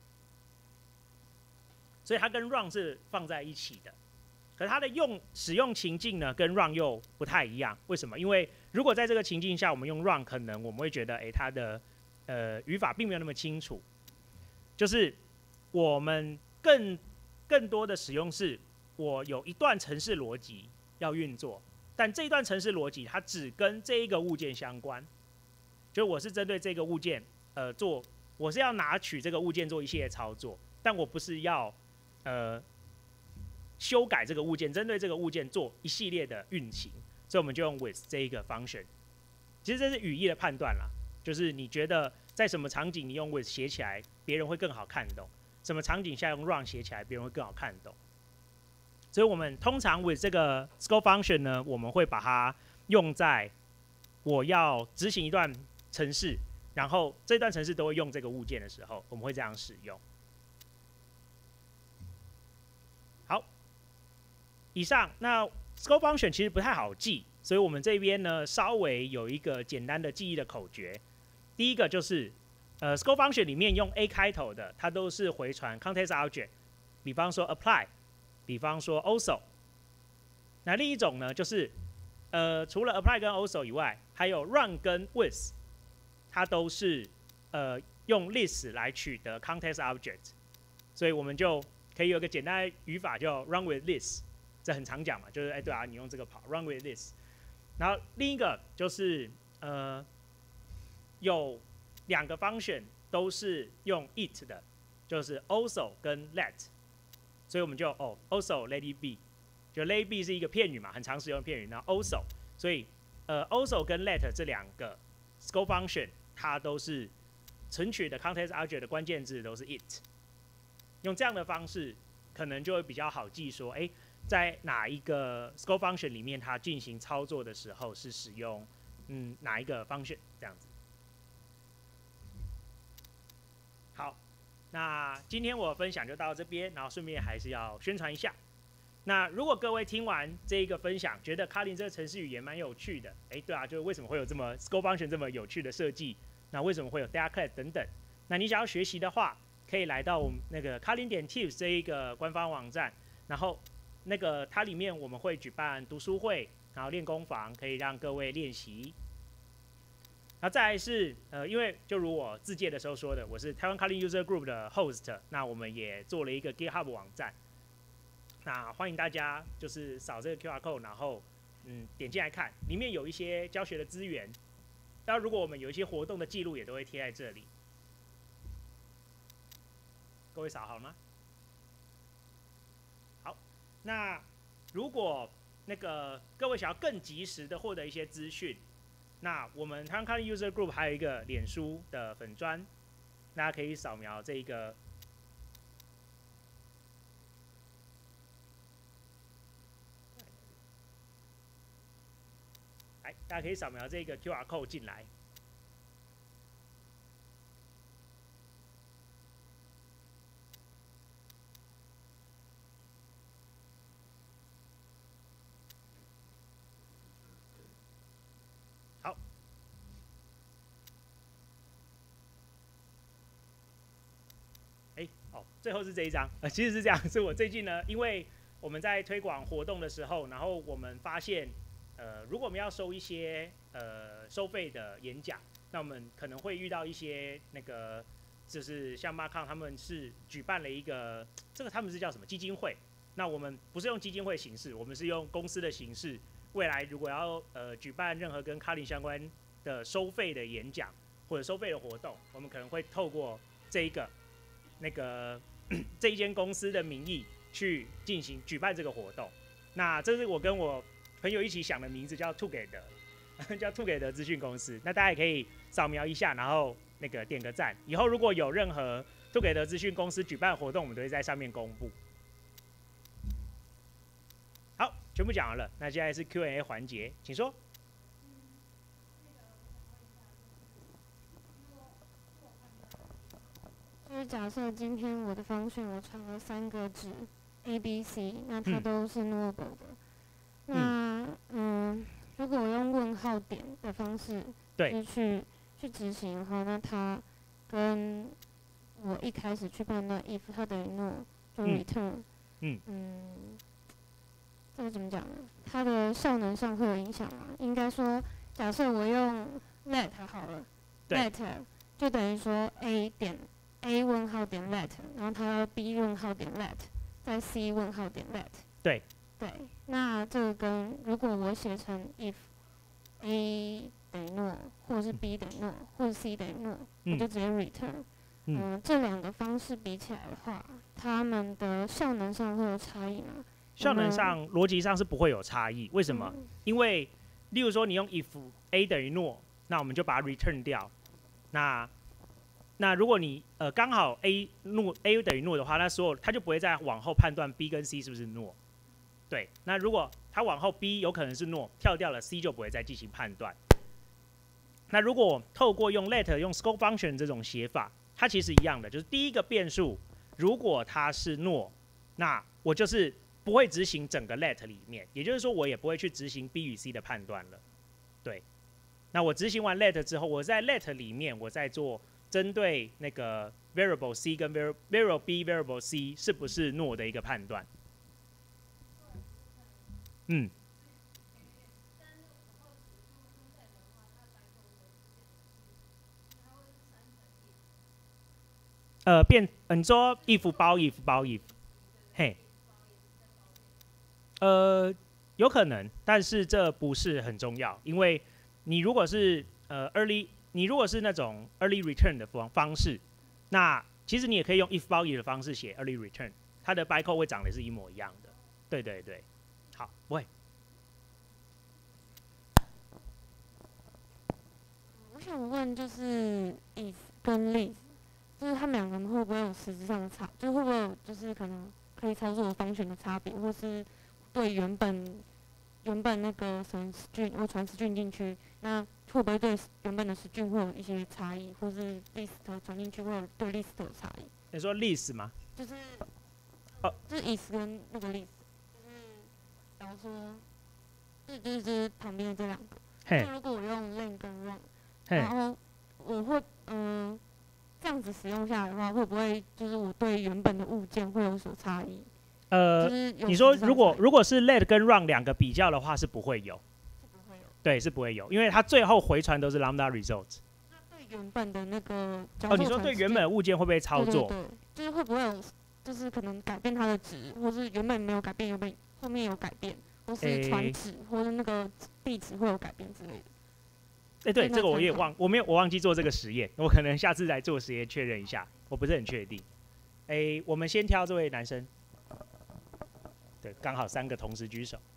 S4: 所以它跟 run 是放在一起的，可是它的用使用情境呢，跟 run 又不太一样。为什么？因为如果在这个情境下，我们用 run， 可能我们会觉得，哎，它的呃语法并没有那么清楚。就是我们更更多的使用是，我有一段程式逻辑要运作，但这一段程式逻辑它只跟这一个物件相关，就我是针对这个物件，呃，做我是要拿取这个物件做一系列操作，但我不是要呃，修改这个物件，针对这个物件做一系列的运行，所以我们就用 with 这一个 function。其实这是语义的判断啦，就是你觉得在什么场景你用 with 写起来，别人会更好看懂；什么场景下用 run 写起来，别人会更好看懂。所以我们通常 with 这个 scope function 呢，我们会把它用在我要执行一段程式，然后这段程式都会用这个物件的时候，我们会这样使用。以上那 scope function 其实不太好记，所以我们这边呢稍微有一个简单的记忆的口诀。第一个就是呃 scope function 里面用 A 开头的，它都是回传 context object， 比方说 apply， 比方说 also。 那另一种呢，就是呃除了 apply 跟 also 以外，还有 run 跟 with， 它都是呃用 list 来取得 context object， 所以我们就可以有个简单的语法叫 run with list， 这很常讲嘛，就是哎对啊，你用这个跑 run with list。然后另一个就是呃有两个 function 都是用 it 的，就是 also 跟 let， 所以我们就哦 also let it be。就 let it be 是一个片语嘛，很常使用的片语。然后 also， 所以呃 also 跟 let 这两个 scope function， 它都是存取的 context object 的关键字都是 it。用这样的方式，可能就会比较好记说，哎，在哪一个 scope function 里面，它进行操作的时候是使用嗯哪一个 function 这样子。好，那今天我分享就到这边，然后顺便还是要宣传一下。那如果各位听完这一个分享，觉得 Kotlin 这个程式语言蛮有趣的，哎，对啊，就是为什么会有这么 scope function 这么有趣的设计？那为什么会有 data class 等等？那你想要学习的话，可以来到我们那个 Kotlin 点 tips 这一个官方网站，然后那个它里面我们会举办读书会，然后练功房，可以让各位练习。那再来是呃，因为就如我自介的时候说的，我是台湾 Kotlin User Group 的 host， 那我们也做了一个 GitHub 网站。那欢迎大家就是扫这个 Q R code， 然后嗯点进来看，里面有一些教学的资源。当然，如果我们有一些活动的记录，也都会贴在这里。各位扫好了吗？好，那如果那个各位想要更及时的获得一些资讯，那我们台湾 Kotlin User Group 还有一个脸书的粉专，大家可以扫描这一个。来，大家可以扫描这个 Q R code 进来。好，哎，哦，最后是这一张，呃，其实是这样，是我最近呢，因为我们在推广活动的时候，然后我们发现。呃，如果我们要收一些呃收费的演讲，那我们可能会遇到一些那个，就是像 Markon 他们是举办了一个，这个他们是叫什么基金会？那我们不是用基金会形式，我们是用公司的形式。未来如果要呃举办任何跟 Kotlin 相关的收费的演讲或者收费的活动，我们可能会透过这一个那个这一间公司的名义去进行举办这个活动。那这是我跟我朋友一起想的名字叫兔给德，叫兔给德资讯公司。那大家也可以扫描一下，然后那个点个赞。以后如果有任何兔给德资讯公司举办活动，我们都会在上面公布。好，全部讲完了，那现在是 Q and A 环节，请说。
S6: 就是假设今天我的方选我传了三个值 A、B、C， 那它都是 nullable 的。那嗯，如果我用问号点的方式，
S4: 对，
S6: 去去执行的话，那它跟我一开始去判断 if 它等于 no 就 return，
S4: 嗯
S6: 嗯，这个怎么讲呢？它的效能上会有影响吗？应该说，假设我用 let 好了 ，let 就等于说 a 点 a 问号点 let， 然后它要 b 问号点 let， 再 c 问号点 let，
S4: 对。
S6: 对，那这个跟如果我写成 if a 等于 no， 或者是 b 等于 no， 或者 c 等于 no，、嗯、我就直接 return。嗯、呃，这两个方式比起来的话，它们的效能上会有差异吗？
S4: 效能上、逻辑上是不会有差异。为什么？嗯、因为例如说你用 if a 等于 no， 那我们就把它 return 掉。那那如果你呃刚好 a no a 等于 no 的话，那所有它就不会再往后判断 b 跟 c 是不是 no。对，那如果它往后 B 有可能是 no， 跳掉了 C 就不会再进行判断。那如果透过用 let 用 scope function 这种写法，它其实一样的，就是第一个变数如果它是 no， 那我就是不会执行整个 let 里面，也就是说我也不会去执行 B 与 C 的判断了。对，那我执行完 let 之后，我在 let 里面我再做针对那个 variable C 跟 variable B variable C 是不是 no 的一个判断。 嗯。呃，变，呃、你说 if 包 if 包 if， 嘿，呃，有可能，但是这不是很重要，因为你如果是呃 early， 你如果是那种 early return 的方方式，那其实你也可以用 if 包 if 的方式写 early return， 它的 bytecode 会长得是一模一样的。对对对，好，不会。
S6: 我想问，就是 if 跟 list， 就是他们两个人会不会有实质上的差？就会不会有就是可能可以操作的方选的差别，或是对原本原本那个什么 string 我传 string 进去，那会不会对原本的 string 会有一些差异，或是 list 传进去会有对 list 有差异？
S4: 你说 list 吗？
S6: 就是，
S4: 哦，
S6: 就是 if 跟那个 list， 就是假如说，就是就是就是旁边的这两个，就如果我用 len 跟 run， 然后我会嗯、呃、这样子使用下来的话，会不会就是我对原本的物件会有所差异？
S4: 呃，
S6: 就是、
S4: 你说如果如果是 let 跟 run 两个比较的话，是不会有，
S6: 是不会有，
S4: 对，是不会有，因为它最后回传都是 lambda results。
S6: 那对原本的那个，
S4: 哦，你说对原本的物件会不会操作？
S6: 对对对，就是会不会有，就是可能改变它的值，或是原本没有改变，原本后面有改变，或是传值、欸、或者那个地址会有改变之类的。
S4: 哎、欸，对，这个我也忘，我没有，我忘记做这个实验，我可能下次来做实验确认一下，我不是很确定。哎、欸，我们先挑这位男生，对，刚好三个同时举手。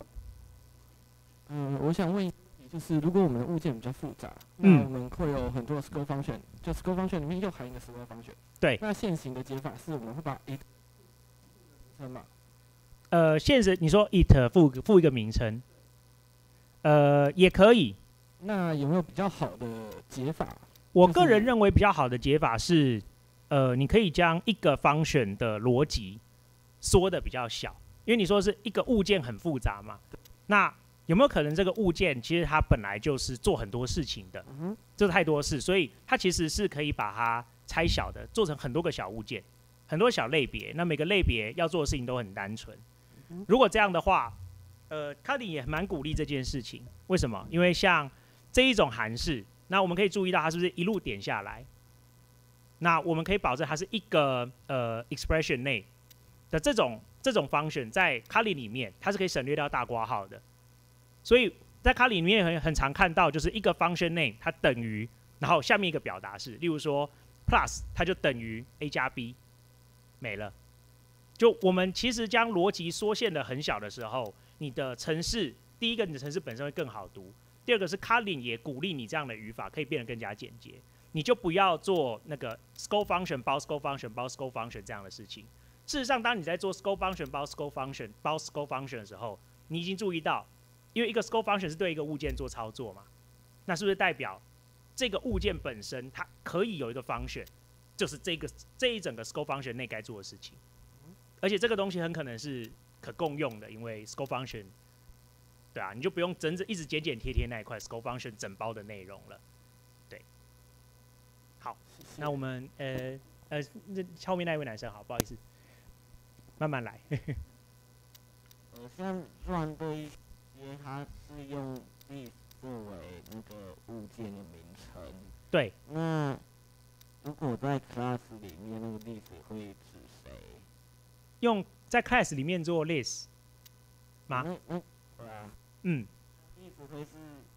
S1: 嗯，我想问，就是如果我们的物件比较复杂，那我们会有很多的 scope function， 就 scope function 里面又含一个 scope function。
S4: 对。
S1: 那现行的解法是我们会把 it 称嘛？
S4: 呃，现实你说 it 附附一个名称，呃，也可以。
S1: 那有没有比较好的解法？
S4: 我个人认为比较好的解法是，呃，你可以将一个 function 的逻辑缩的比较小，因为你说是一个物件很复杂嘛，那有没有可能这个物件其实它本来就是做很多事情的，
S1: 嗯，
S4: 做太多事，所以它其实是可以把它拆小的，做成很多个小物件，很多小类别，那每个类别要做的事情都很单纯。如果这样的话，呃 ，Kotlin 也蛮鼓励这件事情，为什么？因为像这一种函式，那我们可以注意到它是不是一路点下来？那我们可以保证它是一个呃 expression 内的这种这种 function， 在 Kotlin 里面它是可以省略掉大括号的。所以在 Kotlin 里面很很常看到，就是一个 function name 它等于，然后下面一个表达式，例如说 plus 它就等于 a 加 b， 没了。就我们其实将逻辑缩限的很小的时候，你的程式第一个你的程式本身会更好读。第二个是 Kotlin 也鼓励你这样的语法可以变得更加简洁，你就不要做那个 scope function 包 scope function 包 scope function 这样的事情。事实上，当你在做 scope function 包 scope function 包 scope function 的时候，你已经注意到，因为一个 scope function 是对一个物件做操作嘛，那是不是代表这个物件本身它可以有一个 function， 就是这个这一整个 scope function 内该做的事情，而且这个东西很可能是可共用的，因为 scope function。对啊，你就不用真正一直剪剪贴贴那一块 scope function 整包的内容了。对，好，那我们呃呃，那后面那一位男生，好，不好意思，慢慢来。
S1: 呃，像run的一些，它是用 list 作为那个物件的名称。
S4: 对。
S1: 那如果在 class 里面，那个 list 会指谁？
S4: 用在 class 里面做 list 吗？
S1: 嗯嗯，对啊。
S4: 嗯，
S1: 意思会是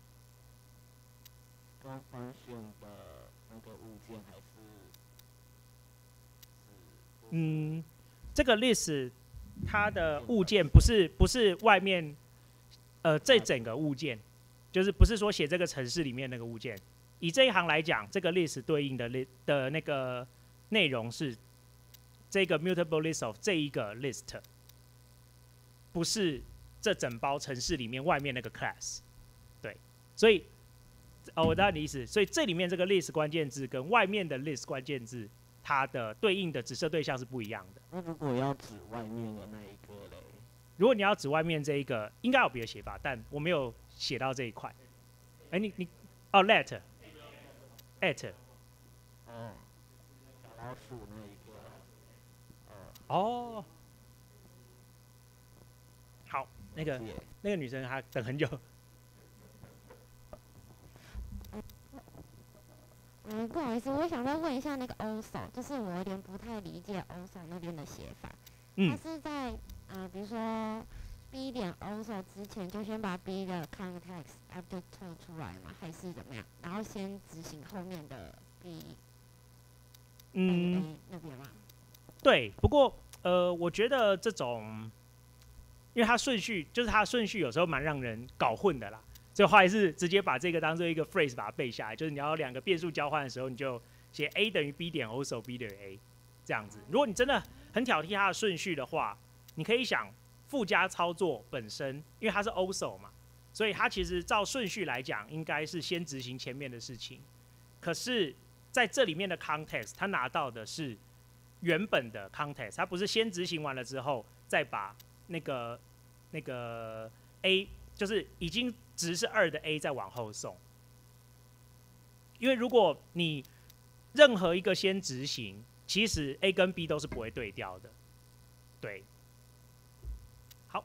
S1: 跟function的那个物件，还是？
S4: 嗯，这个 list 它的物件不是不是外面，呃，这整个物件，就是不是说写这个程式里面那个物件。以这一行来讲，这个 list 对应的 list 的那个内容是这个 mutable list of 这一个 list， 不是。这整包程式里面外面那个 class， 对，所以哦，我知道你的意思。所以这里面这个 list 关键字跟外面的 list 关键字，它的对应的指涉对象是不一样的。
S1: 那如果要指外面的那一个嘞？
S4: 如果你要指外面这一个，应该有别的写法，但我没有写到这一块。哎、欸，你你哦 let at
S1: 哦，小老鼠那一个，
S4: 哦。好， 那个那个女生她等很久。
S6: 嗯，不好意思，我想再问一下那个 also， 就是我有点不太理解 also 那边的写法。
S4: 嗯。
S6: 它是在呃，比如说 B 点 also 之前就先把 B 的 context after turn 出来吗？还是怎么样？然后先执行后面的 B， 嗯，那边吗？
S4: 对，不过呃，我觉得这种，因为它顺序就是它顺序有时候蛮让人搞混的啦。所以后来是直接把这个当做一个 phrase 把它背下来，就是你要两个变数交换的时候，你就写 A 等于 B 点 also B 等于 A 这样子。如果你真的很挑剔它的顺序的话，你可以想附加操作本身，因为它是 also 嘛，所以它其实照顺序来讲，应该是先执行前面的事情。可是在这里面的 context， 它拿到的是原本的 context， 它不是先执行完了之后再把那个那个 A， 就是已经值是二的 A 再往后送。因为如果你任何一个先执行，其实 A 跟 B 都是不会对调的。对，好。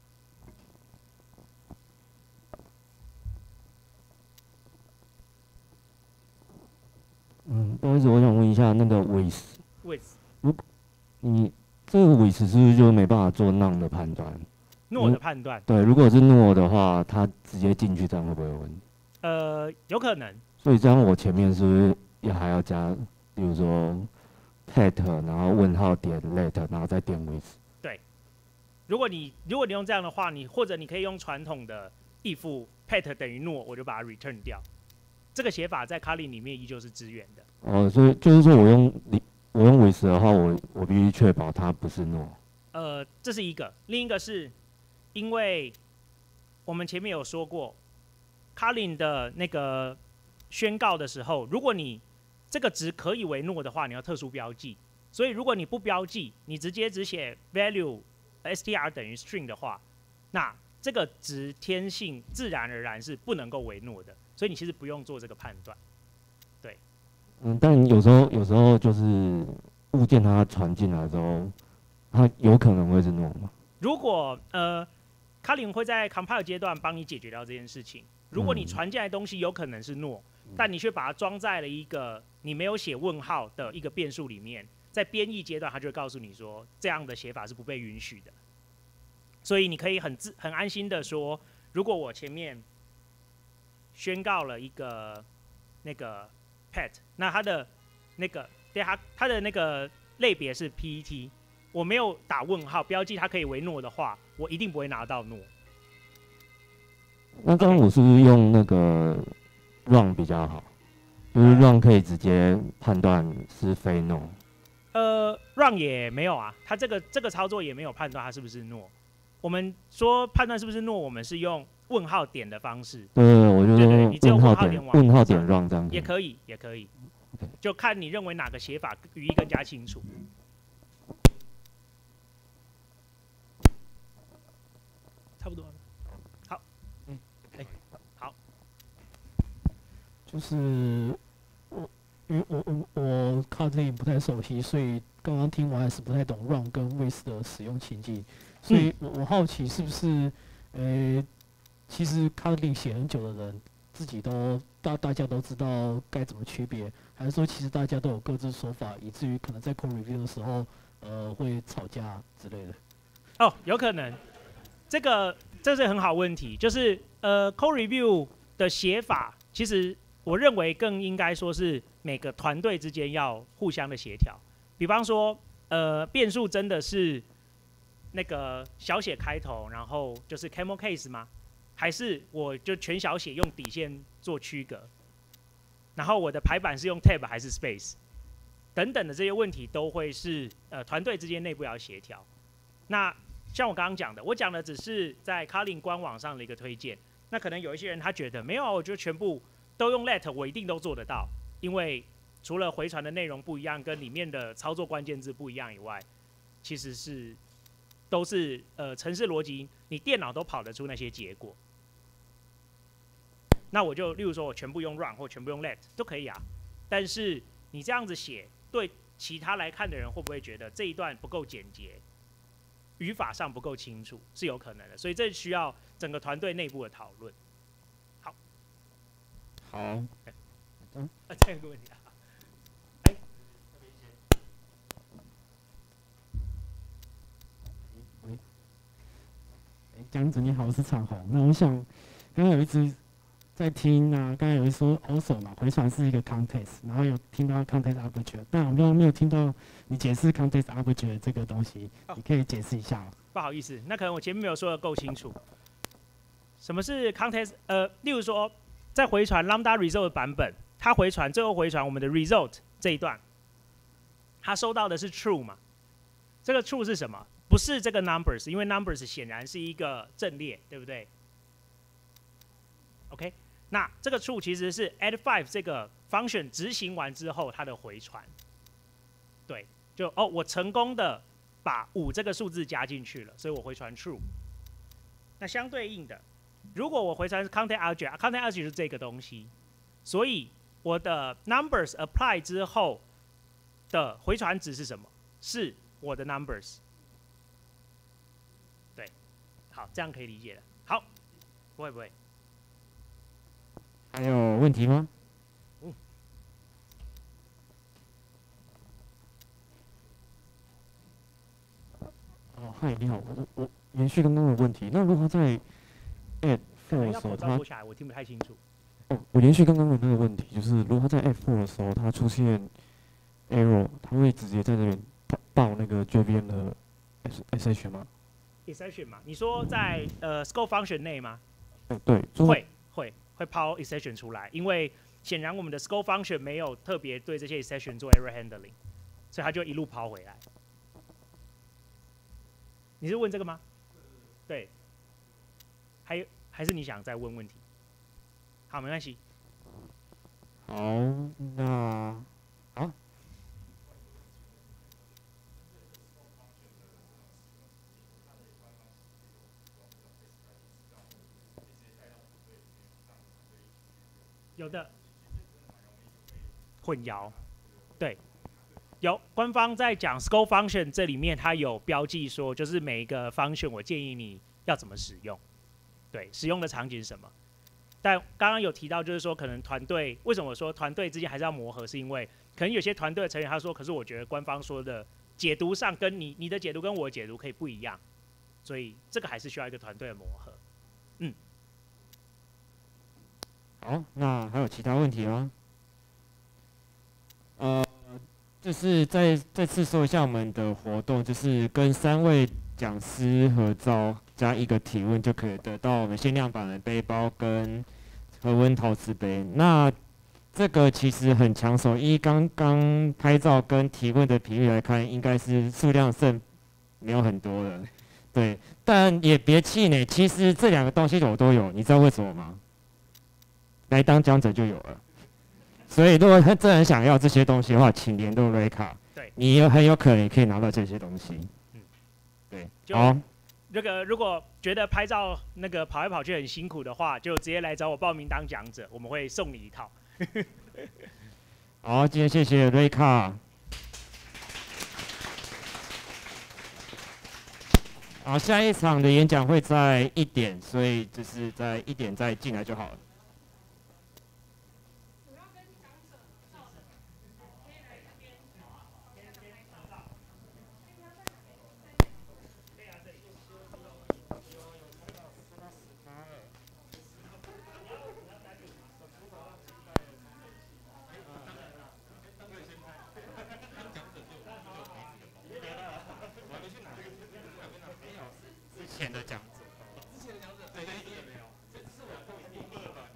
S1: 嗯，不好意思，我想问一下那个 with
S4: with，
S1: 如果你这个 with 是不是就没办法做 none 的判断？
S4: 诺的判断，
S1: 对，如果是诺的话，它直接进去，这样会不会有问题？
S4: 呃，有可能。
S1: 所以这样我前面是不是也还要加，比如说 pet， 然后问号点 let， 然后再点 with？
S4: 对，如果你如果你用这样的话，你或者你可以用传统的 if pet 等于诺，我就把它 return 掉。这个写法在 Kotlin 里面依旧是支援的。
S1: 哦，所以就是说我用我用 with 的话，我我必须确保它不是诺。
S4: 呃，这是一个，另一个是。因为我们前面有说过 ，Kotlin 的那个宣告的时候，如果你这个值可以为诺的话，你要特殊标记。所以如果你不标记，你直接只写 value str 等于 string 的话，那这个值天性自然而然是不能够为诺的。所以你其实不用做这个判断。对。
S1: 嗯，但有时候有时候就是物件它传进来之后，它有可能会是诺嘛？
S4: 如果呃。Kotlin 会在 compile 阶段帮你解决掉这件事情。如果你传进来的东西有可能是诺，嗯、但你却把它装在了一个你没有写问号的一个变数里面，在编译阶段，它就会告诉你说这样的写法是不被允许的。所以你可以很自很安心的说，如果我前面宣告了一个那个 pet， 那它的那个对它它的那个类别是 P E T。我没有打问号标记它可以为诺的话，我一定不会拿到诺。
S1: 那刚刚我是不是用那个 run 比较好？就是 run 可以直接判断是非诺。
S4: 呃 ，run 也没有啊，它这个这个操作也没有判断它是不是诺。我们说判断是不是诺，我们是用问号点的方式。
S1: 对对对，我就
S4: 用
S1: 问号点问号点 run 这样子。
S4: 也可以，也可以，就看你认为哪个写法语义更加清楚。差不多了，好，嗯，哎、欸，好，
S7: 就是我，因为我我我 Kotlin 不太熟悉，所以刚刚听完还是不太懂 run 跟 with 的使用情境，所以我我好奇是不是，呃，其实 Kotlin 写很久的人自己都大大家都知道该怎么区别，还是说其实大家都有各自说法，以至于可能在 code review 的时候，呃，会吵架之类的？
S4: 哦，有可能。这个这是很好问题，就是呃 ，code review 的写法，其实我认为更应该说是每个团队之间要互相的协调。比方说，呃，变数真的是那个小写开头，然后就是 camel case 吗？还是我就全小写用底线做区隔？然后我的排版是用 tab 还是 space？ 等等的这些问题都会是呃团队之间内部要协调。那像我刚刚讲的，我讲的只是在 Kotlin 官网上的一个推荐。那可能有一些人他觉得没有，我觉得全部都用 let 我一定都做得到，因为除了回传的内容不一样，跟里面的操作关键字不一样以外，其实是都是呃程式逻辑，你电脑都跑得出那些结果。那我就例如说我全部用 run 或全部用 let 都可以啊，但是你这样子写，对其他来看的人会不会觉得这一段不够简洁？ 语法上不够清楚，是有可能的。所以这需要整个团队内部的讨论。好，
S1: 好，
S4: 嗯，啊，再有个问题啊，哎，
S1: 江子你好，我是长虹。那我想，刚刚有一直在听啊，刚刚有一说 also 嘛，回传是一个 context， 然后有听到 context object， 但我刚刚没有听到你解释 context object 这个东西，
S4: 哦、
S1: 你可以解释一下吗？
S4: 不好意思，那可能我前面没有说的够清楚。什么是 context？ 呃，例如说，在回传 lambda result 的版本，它回传最后回传我们的 result 这一段，它收到的是 true 嘛？这个 true 是什么？不是这个 numbers， 因为 numbers 显然是一个阵列，对不对 ？OK， 那这个 true 其实是 add five 这个 function 执行完之后它的回传。对，就哦，我成功的把五这个数字加进去了，所以我回传 true。那相对应的，如果我回传是 content object，content object 是这个东西，所以我的 numbers apply 之后的回传值是什么？是我的 numbers。对，好，这样可以理解了。好，不会不会。
S1: 还有问题吗？
S4: 嗯。
S1: 哦，嗨，你好，我我延续刚刚的问题，那如果在 add four 的时候，它
S4: 下来，我听不太清楚。
S1: 哦，我延续刚刚的那个问题，就是如果它在 add four 的时候，它出现 error， 它会直接在那边报报那个 J V M 的 S H 吗
S4: ？exception 嘛？你说在呃 scope function 内吗？
S1: 嗯，对，
S4: 会会会抛 exception 出来，因为显然我们的 scope function 没有特别对这些 exception 做 error handling， 所以它就一路抛回来。你是问这个吗？对。还有还是你想再问问题？好，没关系。
S1: 好，那好。
S4: 有的混淆，对，有官方在讲 scope function 这里面，它有标记说，就是每一个 function 我建议你要怎么使用，对，使用的场景是什么。但刚刚有提到，就是说可能团队为什么我说团队之间还是要磨合，是因为可能有些团队的成员他说，可是我觉得官方说的解读上跟你你的解读跟我的解读可以不一样，所以这个还是需要一个团队的磨合。嗯。
S1: 好，那还有其他问题吗？呃，就是再再次说一下我们的活动，就是跟三位讲师合照加一个提问，就可以得到我们限量版的背包跟和温陶瓷杯。那这个其实很抢手，依刚刚拍照跟提问的频率来看，应该是数量剩没有很多了。对，但也别气馁，其实这两个东西我都有，你知道为什么吗？来当讲者就有了，所以如果他真的很想要这些东西的话，请联络瑞卡，
S4: 对，
S1: 你也很有可能也可以拿到这些东西。嗯，对，好。
S4: 这个如果觉得拍照那个跑来跑去很辛苦的话，就直接来找我报名当讲者，我们会送你一套。
S1: 好，今天谢谢瑞卡。好，下一场的演讲会在一点，所以就是在一点再进来就好了。之前的讲者，之前的讲者，对对也没有，这是我后一第二版。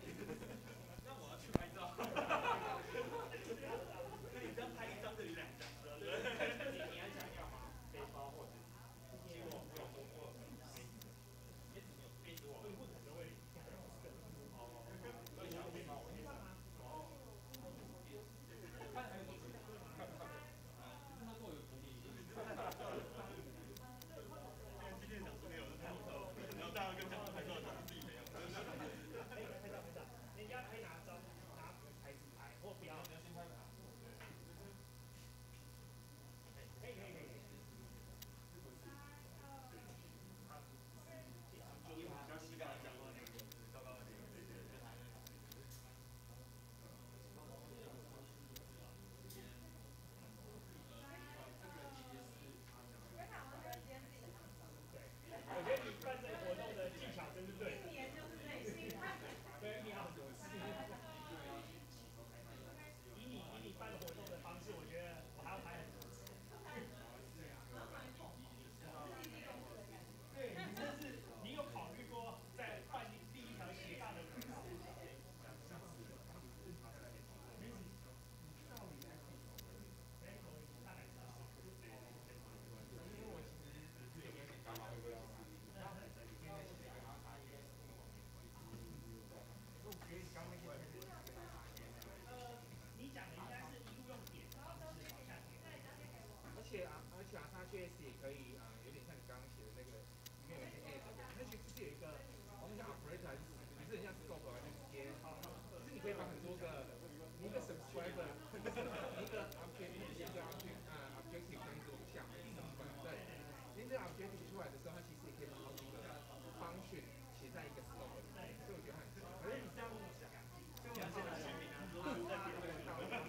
S8: 这样学习出来的时候，它其实也可以把好几个方选写在一个 scope 里面，所以我觉得很强。可是你这样想，所以我们现在训练都在别的当中。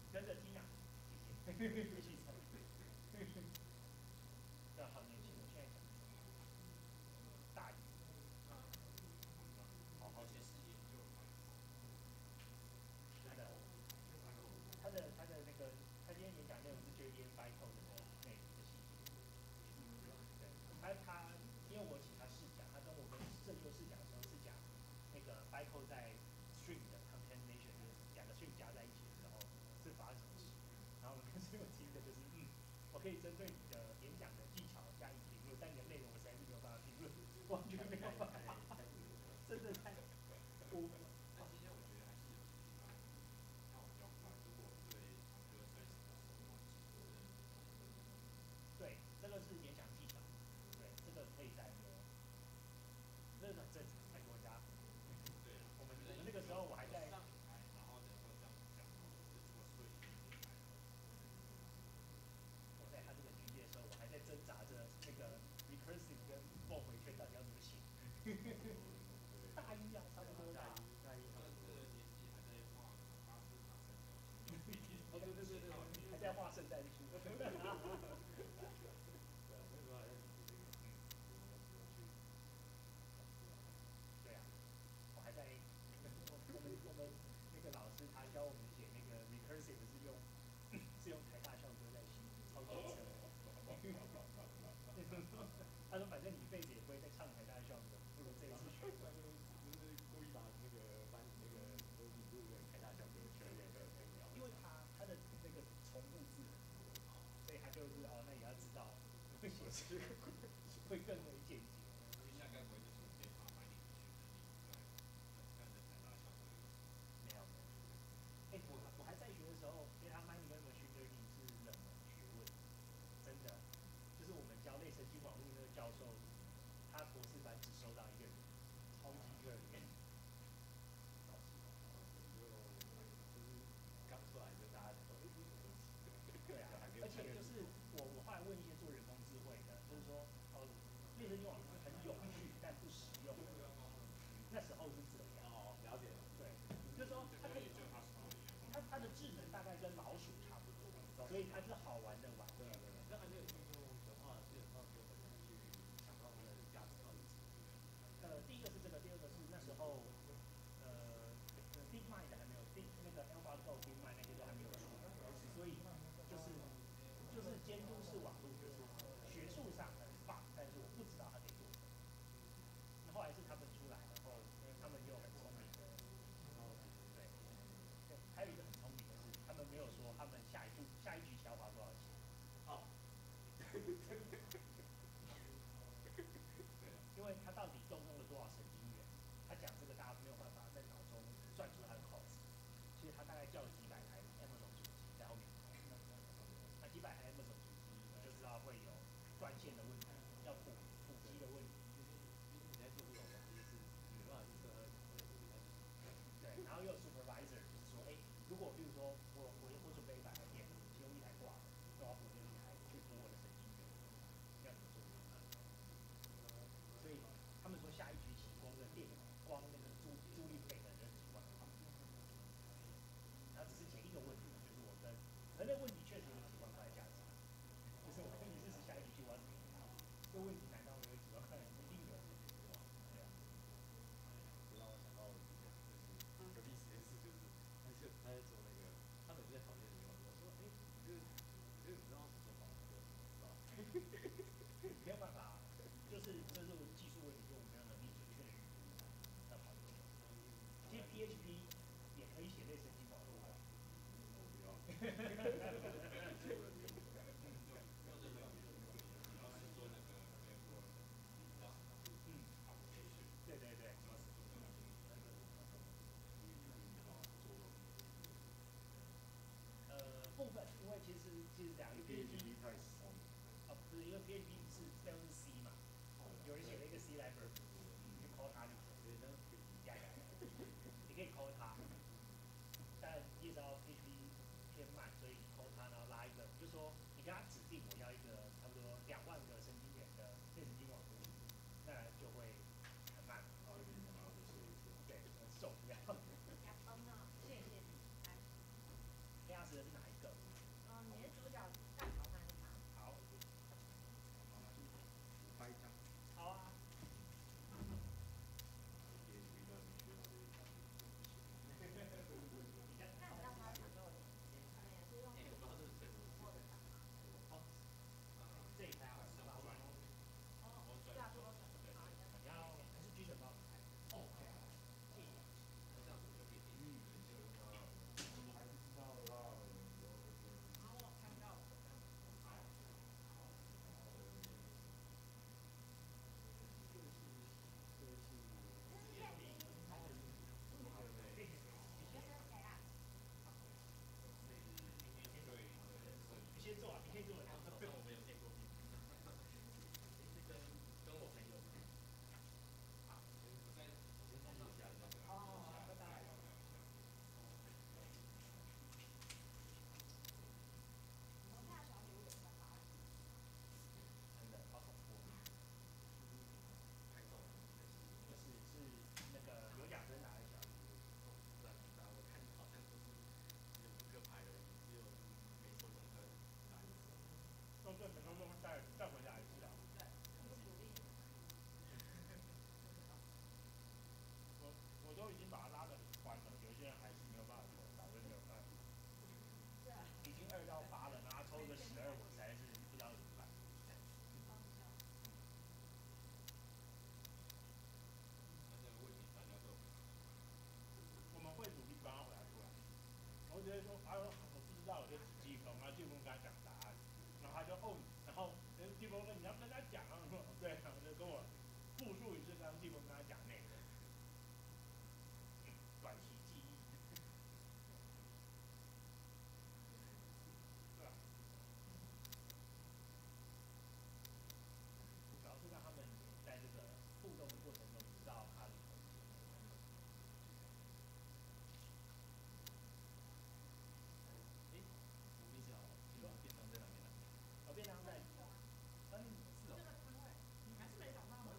S4: 跟着 Tina，谢谢，一起唱。对，好年轻，我现在讲大一，好好学习。真的，他的他的那个，他今天演讲内容是 J D N Bytecode 的内容的细节。对，他他因为我请他试讲，他跟我跟这就试讲的时候是讲那个 bytecode 在 string 的 concatenation， 就是两个 string 加在一起的时候是发生什么事。然后我跟室友提的就是，嗯，我可以针对你的演讲的技巧加以评论，但你的内容我实在是没有办法评论，完全没有办法，真的太我。
S8: 那今天我觉得还是有些地方让我比较快，如果对 computer science 的手法
S4: 对，这个是演讲技巧，对，这个可以再摸，这个很正常，拜托大家。
S8: 对啊，
S4: 我们我们那个时候我还在。
S8: 上台，然后能够这样讲，是做对进来。
S4: 我在他这个局界的时候，我还在挣扎着那个 recursive 跟 for 回圈到底要怎么写。大一啊，差不多大一，大一差不多。
S8: 这个年纪还在画巴斯塔三角形。
S4: 哦，对对对对，还在画圣诞树。对啊，我还在，我我们我们那个老师他教我们写那个 recursive 是用是用台大校歌在写，超级扯。他说反正你一辈子也不会再唱台大校歌，不如这一次学。
S5: 就是故意把那个班那个都引入那个台大校歌全面的跟聊。
S4: 因为他他的那个重复字很多，所以他就是哦，那也要知道会写诗，会更为简洁。
S8: 现在该不会就是可以把白领学能力在干在台大校歌？
S4: 没有没有。哎、欸，我我还在学的时候 ，data mining 跟 machine learning 是冷门学问，真的。就是我们教类神经网络那个教授，他博士班只收到一个人，超级可怜。
S5: 刚出来就大家都
S4: 对啊，而且就是我我后来问一些做人工智慧的，就是说哦，类神经网络很有趣但不实用。那时候是这样。
S5: 哦，了解。
S4: 对，就是说它可以，它它的智能大概跟老鼠差不多，所以它是好玩的玩具。
S5: 那还没有运用的话，基本上就很难去想到它的价值到底是什么。
S4: 呃，第一个是这个，第二个是那时候，呃 ，DeepMind 还没有 Deep 那个 AlphaGo DeepMind 那些都还没有出，所以就是就是监督式网络，就是学术上很棒，但是我不知道它可以做什么。那后来是他们出来，然后他们又很聪明的，对，对，还有一个很聪明的是，他们没有说他们下一步下一局棋要花多少钱。哦。因为他到底动用了多少神经元？他讲这个大家没有办法在脑中算出他的 cost。其实他大概叫了几百台 Amazon 主机在后面跑，那几百台 Amazon 主机你就知道会有断线的问题，要补补机的问题。
S5: 你在做这种东西是没办法去测它的
S4: 对，然后又有 supervisor， 就是说，哎，如果比如说我我我准备一百台电脑，其中一台挂了，那我要补另一台去补我的神经元，要怎么做？所以他们说下一局棋光的电光那个租租赁费可能就几万块，然后只是前一个问题，就是我跟，可那问题确实有几万块的价值，就是我跟你支持下一局棋我要怎么赢它？这个问题难道没有几万块？一定有，对啊。
S5: 这让我想到就是隔壁实验室就是他就他在做那个，他们就在讨论这个，我说哎，你这个你这个你知道怎么做吗？是吧？
S4: 没有办法，就是这是技术问题，就我没有能力准确的预估要跑多久。其实 P H P 也可以写类神经网络啊。嗯，对对对。呃，部分，因为其实其实这样 ，P H P 太松。哦，不是，因为 P H P 是这样是 C 嘛，有人写了一个 C library， 你就 call 它就可以了。呀呀呀，你可以 call 它，但你也知道 P H P 偏慢，所以你 call 它，然后拉一个，就说你跟他指定我要一个差不多两万个神经元的类神经网络，那就会很慢。对，很受不了。
S9: 哦，那谢谢你。来。
S4: 黑曜石的是哪一些人还是没有办法投，打分没有办法。已经二到八了，然后抽个十二，我实在是不知道怎么办。我们会努力帮他回答出来。我直接说，啊，我不知道，我就只记风，然后记风跟他讲答案，然后他就哦，然后跟季风说你要跟他讲啊，我说对，然后就跟我复述一次刚刚季风跟他讲内容，嗯，短期记忆，对吧？主要是让他们在这个互动的过程中知道他的。哦，便当在，嗯，是哦。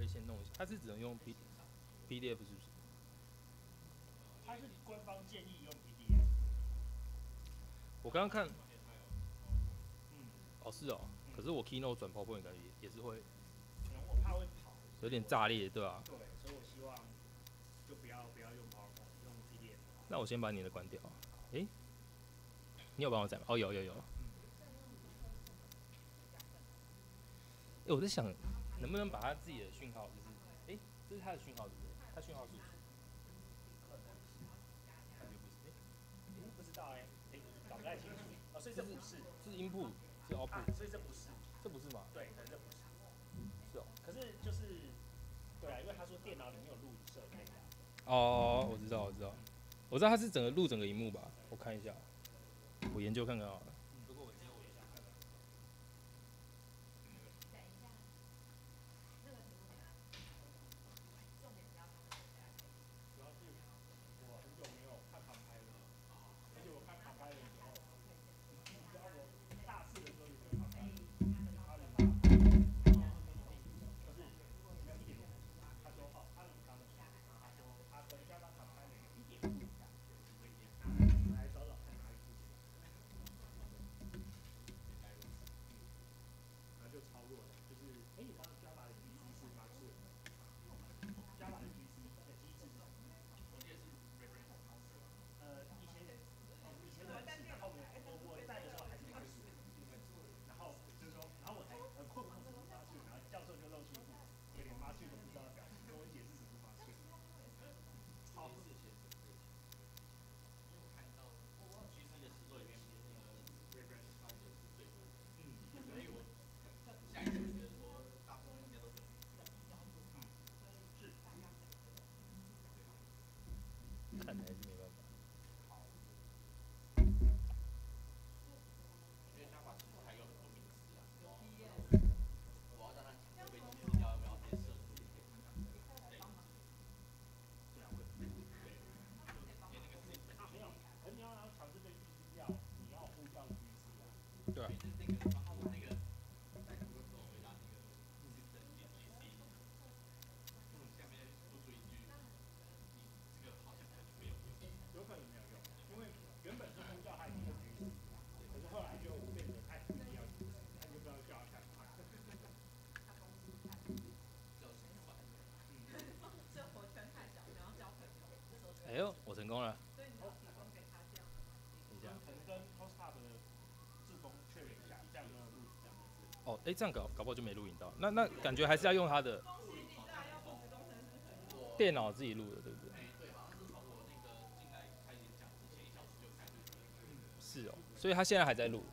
S9: 先弄一下，它是只能用 P P D F 是不是？
S4: 它是官方建议用 P D F。
S9: 我刚刚看，
S4: 嗯，
S9: 哦是哦，
S4: 嗯
S9: 可是我 Keynote 转 PowerPoint 感觉也也是会
S4: 可能我怕会跑。
S9: 有点炸裂，对吧、啊？
S4: 对，所以我希望就不要不要用 PowerPoint，用 P D F。
S9: 那我先把你的关掉。诶、你有帮我载吗？哦，有有有。诶、我在想，能不能把他自己的讯号，就是，诶、这是他的讯号，对不对？他讯号是？感觉不是。诶、
S4: 不知道哎、欸，搞不太清楚。哦，所以这不是，
S9: 是 input， 是 output，、
S4: 啊、所以这不是，
S9: 这不是吗？
S4: 对，可能这不是。
S9: 是哦。
S4: 可是就是，对啊，因为他说电脑里面有录影设备啊。
S9: 哦，我知道，我知道，我知道他是整个录整个荧幕吧？我看一下，我研究看看好了。如果我接我一下。看来是没办法。对啊。哎呦，我成功了。等一下。哦，哎、欸，这样搞搞不好就没录影到。那那感觉还是要用他的电脑自己录的，对不对？是哦，所以他现在还在录。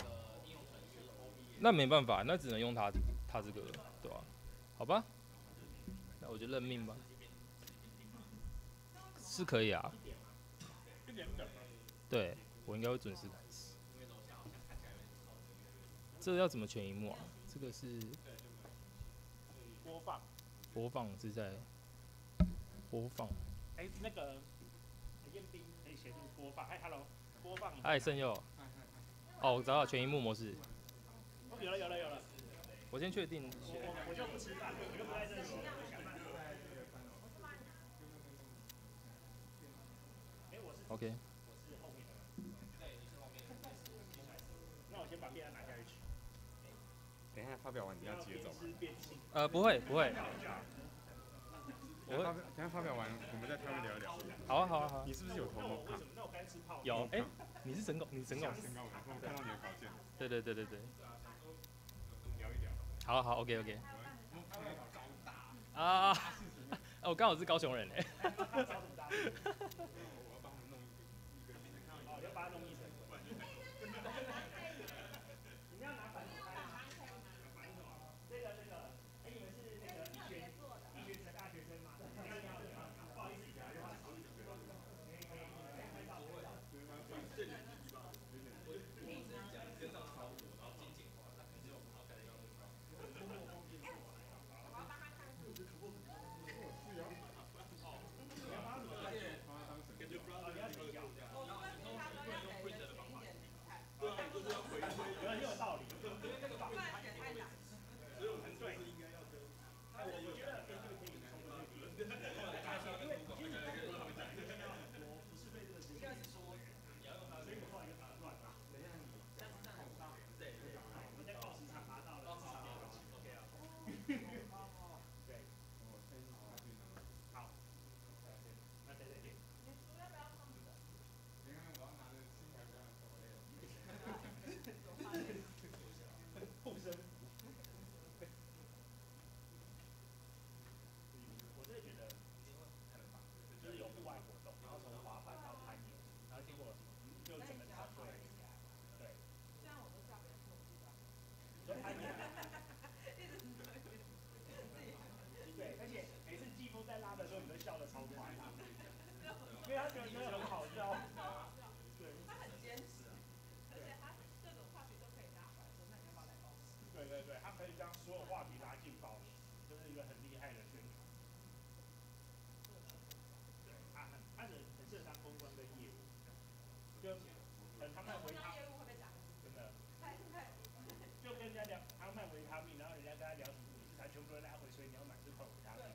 S9: 那没办法，那只能用他他这个，对吧、啊？好吧，那我就认命吧。是可以啊。对，我应该会准时开始。这个要怎么全萤幕啊？这个是
S4: 播放。
S9: 播放是在播放。
S4: 哎、欸，那个彦斌可以协助播放。嗨 ，Hello， 播放。
S9: 嗨，盛佑。哦，我找到全萤幕模式。
S4: 哦，有了，有了，有了。
S9: 我先确定。
S4: 我我我就不吃饭，我就不在这吃，我想饭。哎、欸，我是。
S9: OK。
S4: 我是后面的。对，你是后面的。那我先把便当拿下去。
S5: 等一下发表完你要接走吗？
S9: 呃，不会，不会。
S5: 我等一下发表完，我们再开会聊一聊。
S9: 好啊，好啊，好啊。
S5: 你是不是有投模卡？
S9: 有，哎、欸，你是神狗，你是神狗。
S5: 神狗，我看到你的稿件。
S9: 对对对对对。
S5: 聊一聊。
S9: 好好 ，OK OK。啊，我刚好是高雄人哎。
S4: 就整个团队，对。虽然我都叫别人做，你说拍你。对，而且每次季风在拉的时候，你都笑得超快，因为他觉得觉得很好笑。对，他很坚持，而且他各种话题都可以拉回来，说那你要不要来报时？对对对，他可以将所有话题拉进报时，这是一个很厉害的宣传。对，他很他很很适合当公关跟业务，就很他卖维他，真的，就跟人家聊他卖维他命，然后人家跟他聊什么股市，他全部都拉回，所以你要买这款维他命。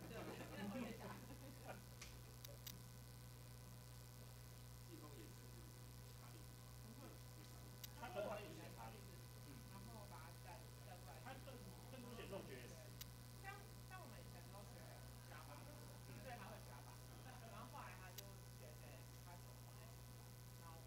S4: 他很好写卡里，嗯，然后把它带带过来，他更更多写这种角色。像像我们以前都学加法，对，他会加法，然后后来他就学学他手法，然后。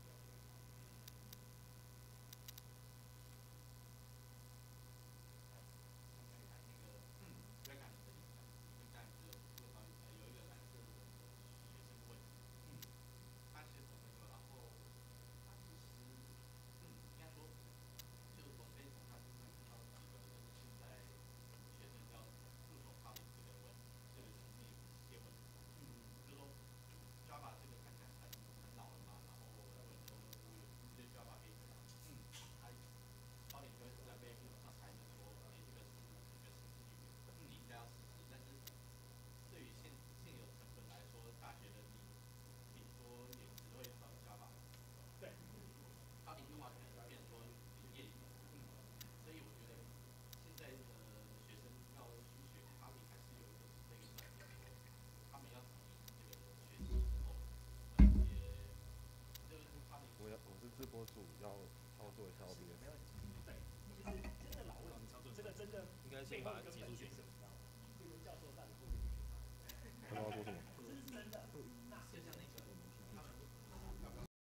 S5: 直播主要操作一下 O B S。
S4: 对，其实真的老问题操作，这个真的
S9: 应该先把它挤出去。